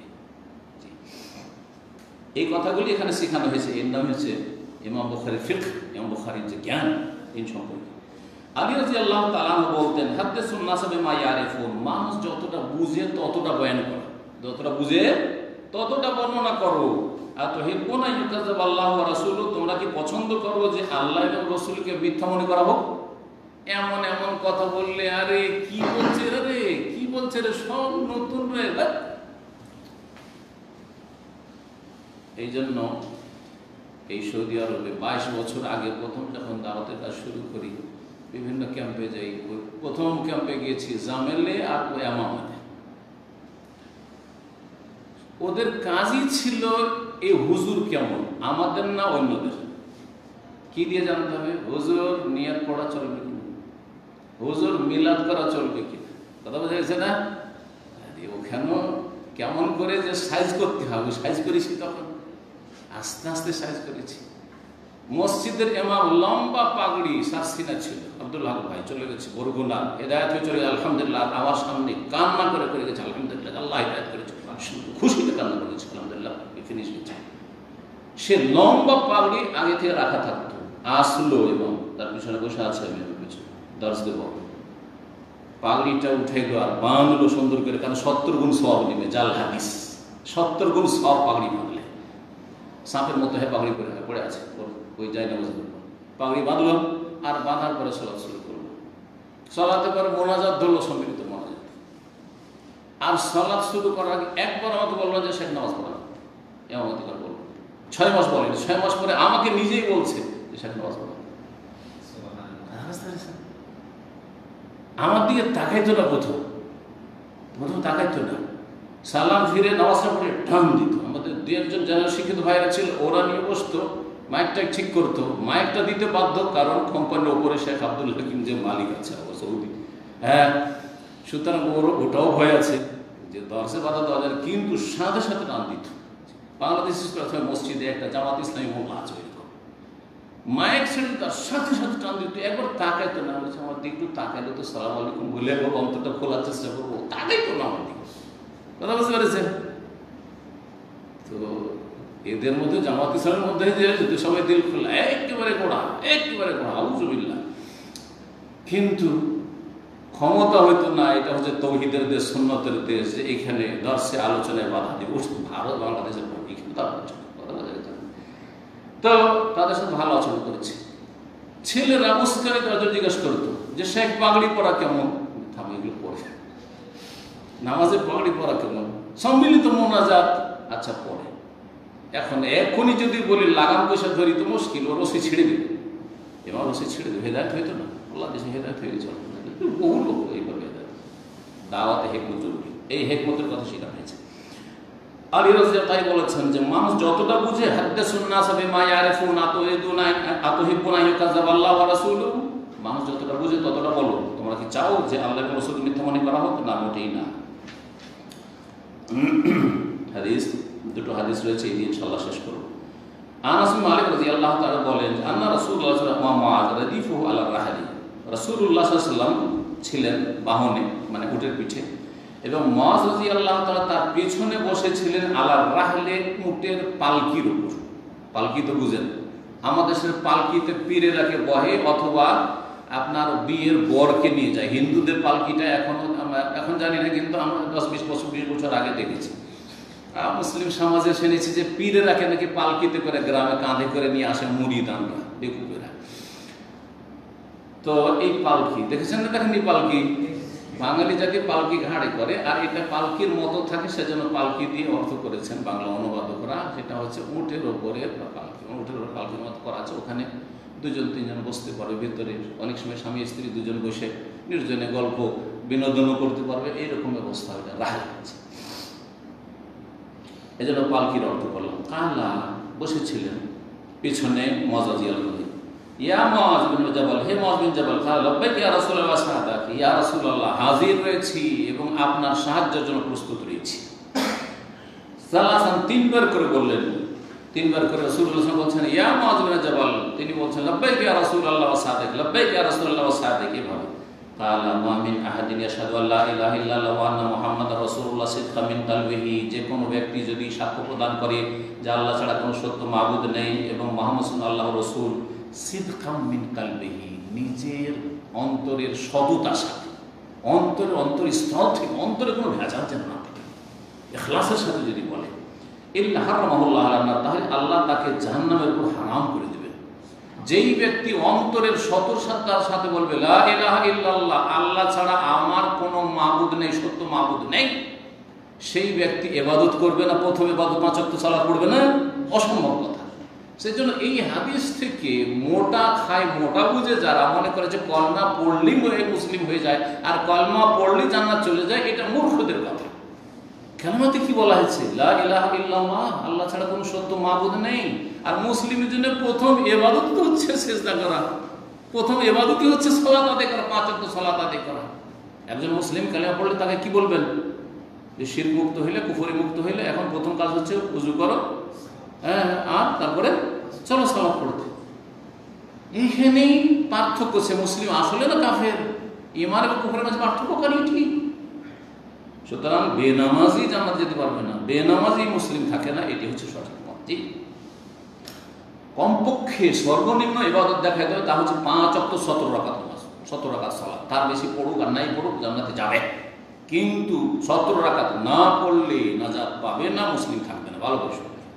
এই কথাগুলি এখানে শেখানো হয়েছে। এর নাম হচ্ছে ইমাম বুখারীর ফিকহ, ইমাম বুখারীর যে জ্ঞান এই সম্পর্কে। আলী রাদিয়াল্লাহু তাআলা বলতেন, হাদ্দিসুন নাস বিমা ইয়ারিফুন, মানুষ যতটা বুঝে ততটা বয়ান করো, যতটা বুঝে ততটা বর্ণনা করো। আর তুহিব্বুনা ইউকাযযাব আল্লাহু ওয়া রাসূলুহু, তোমরা কি পছন্দ করো যে আল্লাহ এবং রাসূলকে মিথ্যা মনে করা হোক? এমন এমন কথা বললে, আরে কি বলছে রে, কি বলছে রে, সব নতুন রে। এই জন্য এই সৌদি আরবে 22 বছর আগে প্রথম যখন দাওয়াতের কাজ শুরু করি, বিভিন্ন ক্যাম্পে যাই। ওই প্রথম ক্যাম্পে গিয়েছি জামেলে আর ইয়ামামাতে। ওদের কাজই ছিল এই হুজুর কেমন, আমাদের না অন্যদের। কি দিয়ে জানতে হবে? হুজুর নিয়াত পড়া চলবে কিনা, হুজুর মিলাদ করা চলবে কিনা, কথা বোঝা গেছে না? ওখানে কেমন করে যে সাইজ করতে হবে, সাইজ করেছি তখন, আস্তে আস্তে সাইজ করেছি। মসজিদের ইমাম লম্বা পাগড়ি সারসিনা ছিল, আব্দুল হক ভাই চলে গেছে বরগুনা, হেদায়েত হয়ে চলে গেছে আলহামদুলিল্লাহ। আমার সামনে কান্না করে গেছে আলহামদুলিল্লাহ, আল্লাহ হেদায়েত করেছে, খুশিতে কান্না করে গেছে আলহামদুলিল্লাহ, ফিনিশ হয়েছে। সে লম্বা পাগড়ি আগে থেকে রাখা থাকতো, আসলো এবং তার পিছনে বসে আছে, আমি পিছনে দর্শ দেব, পাগড়িটা উঠে গেল আর বাঁধলো সুন্দর করে, কারণ 70 গুণ সওয়াব নেবে, জাল হাদিস 70 গুণ সওয়াব পাগড়ি বাঁধলে। সাপের মতো পাগড়ি পড়ে আছে, ওই যায় না, পাগড়ি বাঁধলাম আর বাঁধার পরে সলাৎ শুরু করলো। সলাতে পরে মোনাজাত ধরলো, সম্মিলিত মোনাজাত। আর সলাৎ শুরু করার আগে একবার আমাকে বললো যে শেখ নামাজ পড়া, এমন অধিকার বললো। 6 মাস বলেনি, 6 মাস পরে আমাকে নিজেই বলছে যে শেখ নামাজ পড়া। আমার দিকে তাকাইতো না, প্রথম তাকাইতো না, সালাম ফিরে নামাজটা পড়ে টান দিত। আমাদের 2-1 যারা শিক্ষিত ভাইরা ছিল, ওরা নিয়ে বসতো, মাইকটা ঠিক করতো, মাইকটা দিতে বাধ্য, কারণ কোম্পানির ওপরে শেখ আব্দুল হাকিম যে মালিক আছে সৌদি, হ্যাঁ, সুতরাং ওটাও ভয় আছে যে দর্শে বাধা দেওয়া যায়, কিন্তু সাথে সাথে টান দিত। বাংলাদেশ মসজিদে একটা জামাত ইসলামী মোল্লা আছে, মাইক ছেড়ে তার সাথে সাথে টান দিত। একবার তাকাইতো না, বলছে আমার দিকে একটু তাকাইলো তো সালাম আলাইকুম বলে অন্তরটা খোলার চেষ্টা করবো, তাকাইতো না আমার দিকে, কথা বুঝতে পেরেছেন? তো এদের মধ্যে জামাত ইসলামের মধ্যে যে সবাই দিল খোলা, একেবারে গোড়া আউযুবিল্লাহ, কিন্তু ক্ষমতা হইতো না। এটা হচ্ছে তৌহিদের দেশ, সুন্নতের দেশ, যে এখানে দর্শে আলোচনায় বাধা দিব। ভারত বাংলাদেশের এখানে তার তো তাদের সাথে ভালো আচরণ করেছে। ছেলেরা উস্কানি তাদের জিজ্ঞাসা করতো যে শেখ পাগড়ি পরা কেমন, থামে এগুলো পড়ে, নামাজের পাগড়ি পরা কেমন, সম্মিলিত মোনাজাত আচ্ছা পড়ে। এখনই যদি বলি লাগাম পয়সা ধরি তো মুশকিল, ও রশি ছেড়ে দেবে, এবার রশি ছেড়ে দেবে, হেদায়েত হইতো না, আল্লাহ দেশে হেদায়েত হয়ে গেছে, বহু লোক এইভাবে হেদায়েত। দাওয়াতে হেকমত জরুরি, এই হেকমতের কথা শেখানো হয়েছে। আলী রাদিয়াল্লাহু তাই বলেছেন যে মানুষ যতটা বুঝে, হাদ্দাসুন নাস বিমা ইয়ারিফুন আতুহিব্বুনা ইউকাযযাব আল্লাহু ওয়া রাসূলুহু, মানুষ যতটা বুঝে ততটা বলো। তোমরা কি চাও যে আল্লাহ এবং রাসূল মিথ্যা মনে করা হোক? না, মোটেই না। হাদিস, দুটো হাদিস রয়েছে, এই দিয়ে ইনশাআল্লাহ শেষ করব। আনাস বিন মালিক রাদিয়াল্লাহু তাআলা বলেন, আন্না রাসূলুল্লাহ সাল্লাল্লাহু আলাইহি ওয়া সাল্লাম মুআয রাদিফুহু আলা রাহলি, রাসূলুল্লাহ সাল্লাল্লাহু আলাইহি ওয়াসাল্লাম ছিলেন বাহনে, মানে উটের পিঠে, এবং মুআয রাদিয়াল্লাহু তাআলা তার পেছনে বসেছিলেন আলা রাহলে, উটের পালকির উপর। পালকি তো বুঝেন, আমাদের দেশের পালকিতে পীরেরাকে বহে, অথবা আপনার বিয়ের বরকে নিয়ে যায়। হিন্দুদের পালকিটা এখন জানি না, কিন্তু আমরা 10-20 বছর আগে দেখেছি। মুসলিম সমাজে শুনেছি যে পীরেরাকে নাকি পালকিতে করে গ্রামে কাঁধে করে নিয়ে আসে মুরিদানরা, বেকুবেরা। তো এই পালকি দেখেছেন না? দেখেন এই পালকি, বাঙালি জাতি পালকি ঘাড়ে করে, আর এটা পালকির মতো থাকে, সেজন্য পালকি দিয়ে অর্থ করেছেন বাংলা অনুবাদকরা, সেটা হচ্ছে উটের ওপরে পালকি। উঠের উপর পালকির মতো করা আছে, ওখানে 2-3 বসতে পারবে ভেতরে। অনেক সময় স্বামী স্ত্রী 2 বসে নির্জনে গল্প বিনোদনও করতে পারবে, এইরকম ব্যবস্থা হবে রাহেল আছে। এই জন্য পালকির অর্থ করলাম। কালা বসেছিলেন পিছনে মজাজিয়াল করে, ইয়া মুআয বিন জাবাল, হে মুআয বিন জাবাল, কালা লাব্বাইক ইয়া রাসূলুল্লাহ সাহাদাকি, ইয়া রাসূলুল্লাহ হাজির রয়েছি এবং আপনার সাহায্যের জন্য প্রস্তুত রয়েছি। সালাসান 3 বার করে বললেন, 3 বার করে রাসূলুল্লাহ বলছেন ইয়া মুআয বিন জাবাল, তিনি বলছেন লাব্বাইক ইয়া রাসূলুল্লাহ ওয়া সাদাক, লাব্বাইক ইয়া রাসূলুল্লাহ ওয়া সাদাক, এভাবে। কালা মা মিন আহাদিন ইয়াশহাদু আল্লা ইলাহা ইল্লাল্লাহ ওয়া আন্না মুহাম্মাদার রাসূলুল্লাহ সিদকাম মিন কলবিহি, যে কোনো ব্যক্তি যদি সাক্ষ্য প্রদান করে যে আল্লাহ ছাড়া কোনো সত্য মাবুদ নেই এবং মুহাম্মদ সাল্লাল্লাহু আলাইহি রাসূল, সিদকাম মিন কলবিহি, নিজের অন্তরের সততার সাথে, অন্তরস্থল থেকে, অন্তরে কোনো ভেজাল যেন না থাকে, ইখলাসের সাথে যদি বলে, ইল্লা হারামাহুল্লাহ আলান নার, তাহলে আল্লাহ তাকে জাহান্নামের উপর হারাম করে দেবেন। যেই ব্যক্তি অন্তরের সততার সাথে বলবে লা ইলাহা ইল্লাল্লাহ, আল্লাহ ছাড়া আমার কোনো মাবুদ নেই, সত্য মাবুদ নেই, সেই ব্যক্তি ইবাদত করবে না, প্রথম ইবাদত 5 ওয়াক্ত সালাত পড়বে না, অসম্ভব কথা। সেজন্য এই হাদিস থেকে মোটা খায়, মোটা বুঝে যারা মনে করে যে কলমা পড়লেই মুসলিম হয়ে যায় আর কলমা পড়লেই জান্নাত চলে যায়, এটা মূর্খদের কথা। কালেমাতে কি বলা হয়েছে? লা ইলাহা ইল্লাল্লাহ, আল্লাহ ছাড়া কোনো সত্য মাবুদ নেই। আর মুসলিমের জন্য প্রথম ইবাদত তো হচ্ছে সিজদা করা, প্রথম ইবাদতই হচ্ছে সালাত আদায় করা, 5 ওয়াক্ত সালাত আদায় করা। একজন মুসলিম কালেমা পড়লে তাকে কি বলবেন? যে শিরক মুক্ত হইলে, কুফরি মুক্ত হইলে এখন প্রথম কাজ হচ্ছে ওযু করো, হ্যাঁ, আর তারপরে চলো সালাত পড়তে। এইখানেই পার্থক্য। সে মুসলিম আসলে না কাফের, ঈমান এবং কুফরের মাঝে পার্থক্য করি ঠিক। সুতরাং বেনামাজি জান্নাত যেতে পারবে না, বেনামাজি মুসলিম থাকে না, এটি হচ্ছে সঠিক মত। জি, কমপক্ষে সর্বনিম্ন ইবাদত দেখা যাবে তা হচ্ছে 5 ওয়াক্ত 17 রাকাত নামাজ, 17 রাকাত সালাত। তার বেশি পড়ুক আর নাই পড়ুক জান্নাতে যাবে, কিন্তু 17 রাকাত না পড়লে নাজাত পাবে না, মুসলিম থাকবে না। ভালো করে শুনবে।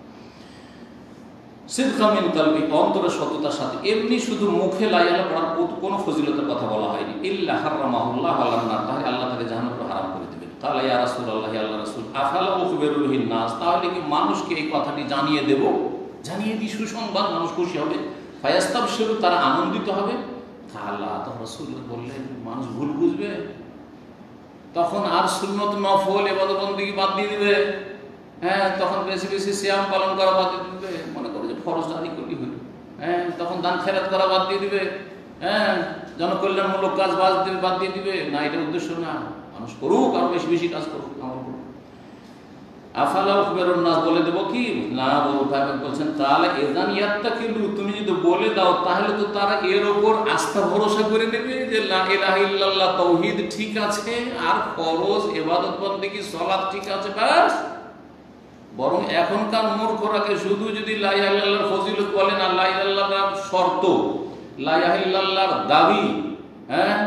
সিদকাম মিন কলবি, অন্তরের সততার সাথে। এমনি শুধু মুখে লা ইলাহা পড়ার কোনো ফজিলতের কথা বলা হয়নি। ইল্লা হারামাহুল্লাহ আলান নার, তাহলে আল্লাহ তাকে জাহান্নামে হারাম করে দেবেন। কালা ইয়া রাসূলুল্লাহ, হে আল্লাহর রাসূল, আফালা উখবিরুল নাস, তাহলে কি মানুষকে এই কথাটি জানিয়ে দেব, জানিয়ে দিই সুসংবাদ, মানুষ খুশি হবে, ফায়াস্তাবশিরু, তারা আনন্দিত হবে। কালা, তখন রাসূল বললেন মানুষ ভুল বুঝবে, তখন আর সুন্নত নফল ইবাদত বন্দেগী বাদ দিয়ে দিবে। হ্যাঁ, তখন বেশি বেশি সিয়াম পালন করা বাদ দিয়ে দিবে, মনে করে যে ফরজ আদি করলেই হইল। হ্যাঁ, তখন দান খেরাত করা বাদ দিয়ে দিবে। হ্যাঁ, জনকল্যাণমূলক কাজ বাদ দিয়ে দিবে। না, এটার উদ্দেশ্য না। মানুষ করুক, আরো বেশি বেশি কাজ করুক, আমল করুক। আফালা উখবিরুন নাস, বলে দেবো কি না? বলছেন তাহলে এযান ইয়াত্তাকিলু, তুমি যদি বলে দাও তাহলে তো তারা এর উপর আস্থা ভরসা করে নেবে যে লা ইলাহা ইল্লাল্লাহ তাওহীদ ঠিক আছে আর ফরজ ইবাদত বন্দেগী সালাত ঠিক আছে, ব্যাস। বরং এখনকার মূর্খরাকে শুধু যদি লা ইলাহা ইল্লাল্লাহর ফজিলত বলেন আর লা ইলাহা ইল্লাল্লাহর শর্ত, লা ইলাহা ইল্লাল্লাহর দাবি, হ্যাঁ,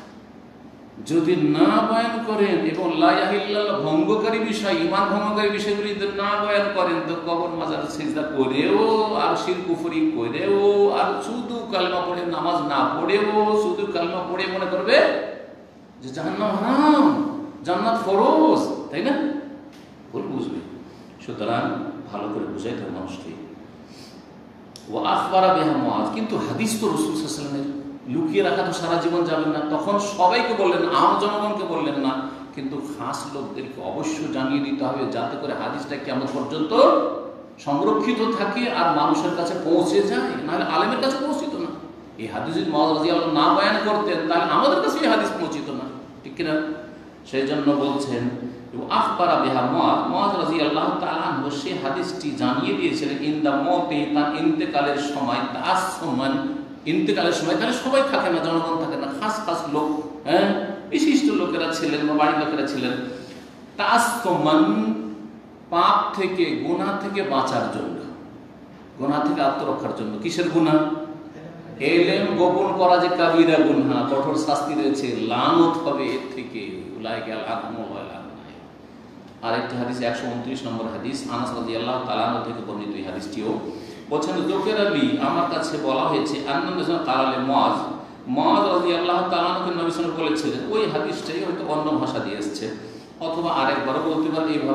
যদি না বয়ান করেন এবং লা ইলাহা ইল্লাল্লাহ ভঙ্গকারী বিষয়, ঈমান ভঙ্গকারী বিষয়গুলি যদি না বয়ান করেন, তো কবর মাজার সিজদা করেও আর শিরক কুফরি করেও আর শুধু কালেমা পড়ে নামাজ না পড়েও শুধু কালেমা পড়ে মনে করবে যে জাহান্নাম হারাম, জান্নাত ফরজ, তাই না? ভুল বুঝবে। সুতরাং ভালো করে বুঝাইতে হবে মানুষকে। ও আখবারা বিহা মুআয, কিন্তু হাদিস তো রাসূল সাল্লাল্লাহু আলাইহি ওয়াসাল্লামের, লুকিয়ে রাখা তো সারা জীবন যাবেন না। তখন সবাইকে বললেন, আম জনগণকে বললেন না, কিন্তু খাস লোকদেরকে অবশ্যই জানিয়ে দিতে হবে, যাতে করে হাদিসটা কিয়ামত পর্যন্ত সংরক্ষিত থাকে আর মানুষের কাছে পৌঁছে যায়। নাহলে আলেমের কাছে পৌঁছিত না। এই হাদিস যদি মুআয রাদিয়াল্লাহু না বয়ান করতেন তাহলে আমাদের কাছে এই হাদিস পৌঁছিত না, ঠিক কিনা? সেই জন্য বলছেন আখবারা বিহা মুআয রাদিয়াল্লাহু তাআলা আনহু, সেই হাদিসটি জানিয়ে দিয়েছিলেন ইনদা মওতি, তার ইন্তেকালের সময়, তাআসসুমান, ইন্তেকালের সময় তাহলে সবাই থাকে না, জনগণ থাকে না, খাস খাস লোক, হ্যাঁ, বিশিষ্ট লোকেরা ছিলেন বা বাড়ির লোকেরা ছিলেন। তাআসসুমান, পাপ থেকে, গুনাহ থেকে বাঁচার জন্য, গুনাহ থেকে আত্মরক্ষার জন্য। কিসের গুনাহ? এলেম গোপন করা যে কাবিরা গুনাহ, কঠোর শাস্তি রয়েছে, লানত হবে এর থেকে। উলাইকা আল-আনহু। আরেকটি হাদিস 129 নম্বর হাদিস, আনাস রাদিয়াল্লাহু তাআলা আনহু থেকে বর্ণিত এই হাদিসটিও বলছেন, যুকেরালি, আমার কাছে বলা হয়েছে, আন্নাবী কালালে মুআয রাদিয়াল্লাহু তাআলা আনহু নবী সাল্লাল্লাহু আলাইহি ওয়াসাল্লাম বলেছিলেন, ওই হাদিসটাই হয়তো অন্য ভাষা দিয়ে এসেছে, অথবা আরেকবারও বলতে পারে এইভাবে,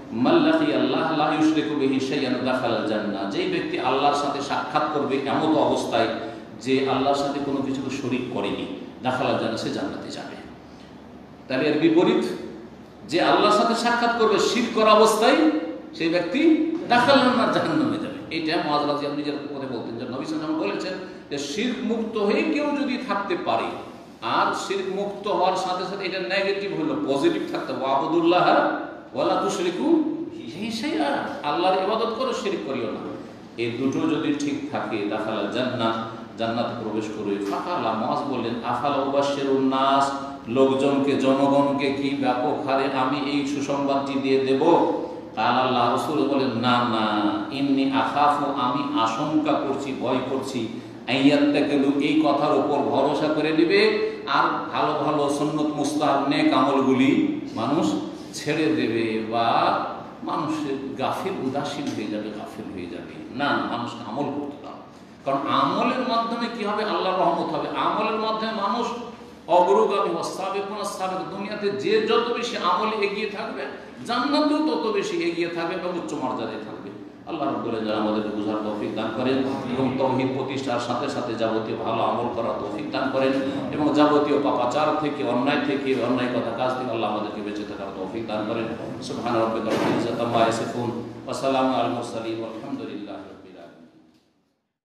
মাল্লাকি আল্লাহ লা ইউশরিকু বিহি শাইআন দাখালাল জান্নাহ, যেই ব্যক্তি আল্লাহর সাথে সাক্ষাৎ করবে এমন অবস্থায় যে আল্লাহর সাথে কোনো কিছুকে শরীক করেনি, দাখালাল জান্নাহ, সে জান্নাতে যাবে। তাহলে এর বিপরীত, যে আল্লাহর সাথে সাক্ষাৎ করবে শিরক করা অবস্থায়, সেই ব্যক্তি দাখালাল জাহান্নামে যাবে। এইটা মুআয রাদিয়াল্লাহু আনহু নিজের কথা বলতেন যে নবী সাল্লাল্লাহু আলাইহি ওয়াসাল্লাম বলেছেন যে শিরক মুক্ত হয়ে কেউ যদি থাকতে পারে, আর শিরক মুক্ত হওয়ার সাথে সাথে এটা নেগেটিভ হলো, পজিটিভ থাকতে হবে, ওয়াবুদুল্লাহ ওয়ালা তুশরিকু বিহি শাইআ, আল্লাহর ইবাদত করো, শিরক করিও না। এই দুটো যদি ঠিক থাকে দাখালাল জান্নাহ, জান্নাতে প্রবেশ করবে। ফাকালা, মুআয বললেন, আফালা উবাশশিরুন নাস, লোকজনকে, জনগণকে কি ব্যাপক হারে আমি এই সুসংবাদটি দিয়ে দেব? আল্লাহ রাসূল বলেন, না না, ইন্নী আখাফু, আমি আশঙ্কা করছি, ভয় করছি, আইয়াত্তাকিলু, এই কথার উপর ভরসা করে নেবে আর ভালো ভালো সুন্নত মুস্তাহাব নেক আমলগুলি মানুষ ছেড়ে দেবে, বা মানুষের গাফিল, উদাসীন হয়ে যাবে, গাফিল হয়ে যাবে। না, মানুষকে আমল করতে দাও, কারণ আমলের মাধ্যমে কি হবে? আল্লাহর রহমত হবে। আমলের মাধ্যমে মানুষ অগ্রগামী, ওয়াসাবিকুনা সাবিক, দুনিয়াতে যে যত বেশি আমলে এগিয়ে থাকবে, জান্নাতেও তত বেশি এগিয়ে থাকবে এবং উচ্চ মর্যাদায় থাকবে। আল্লাহ রাব্বুল আলামিন আমাদেরকে বুঝার তৌফিক দান করেন এবং তাওহীদ প্রতিষ্ঠার সাথে সাথে যাবতীয় ভালো আমল করার তৌফিক দান করেন এবং যাবতীয় পাপাচার থেকে, অন্যায় কথা কাজ থেকে আল্লাহ আমাদেরকে বেঁচে থাকার তৌফিক দান করেন। সুবহান রাব্বিকা রাব্বিল ইজ্জাতি আম্মা ইয়াসিফুন ওয়া সালামুন আলাল মুরসালিন ওয়ালহামদুলিল্লাহ।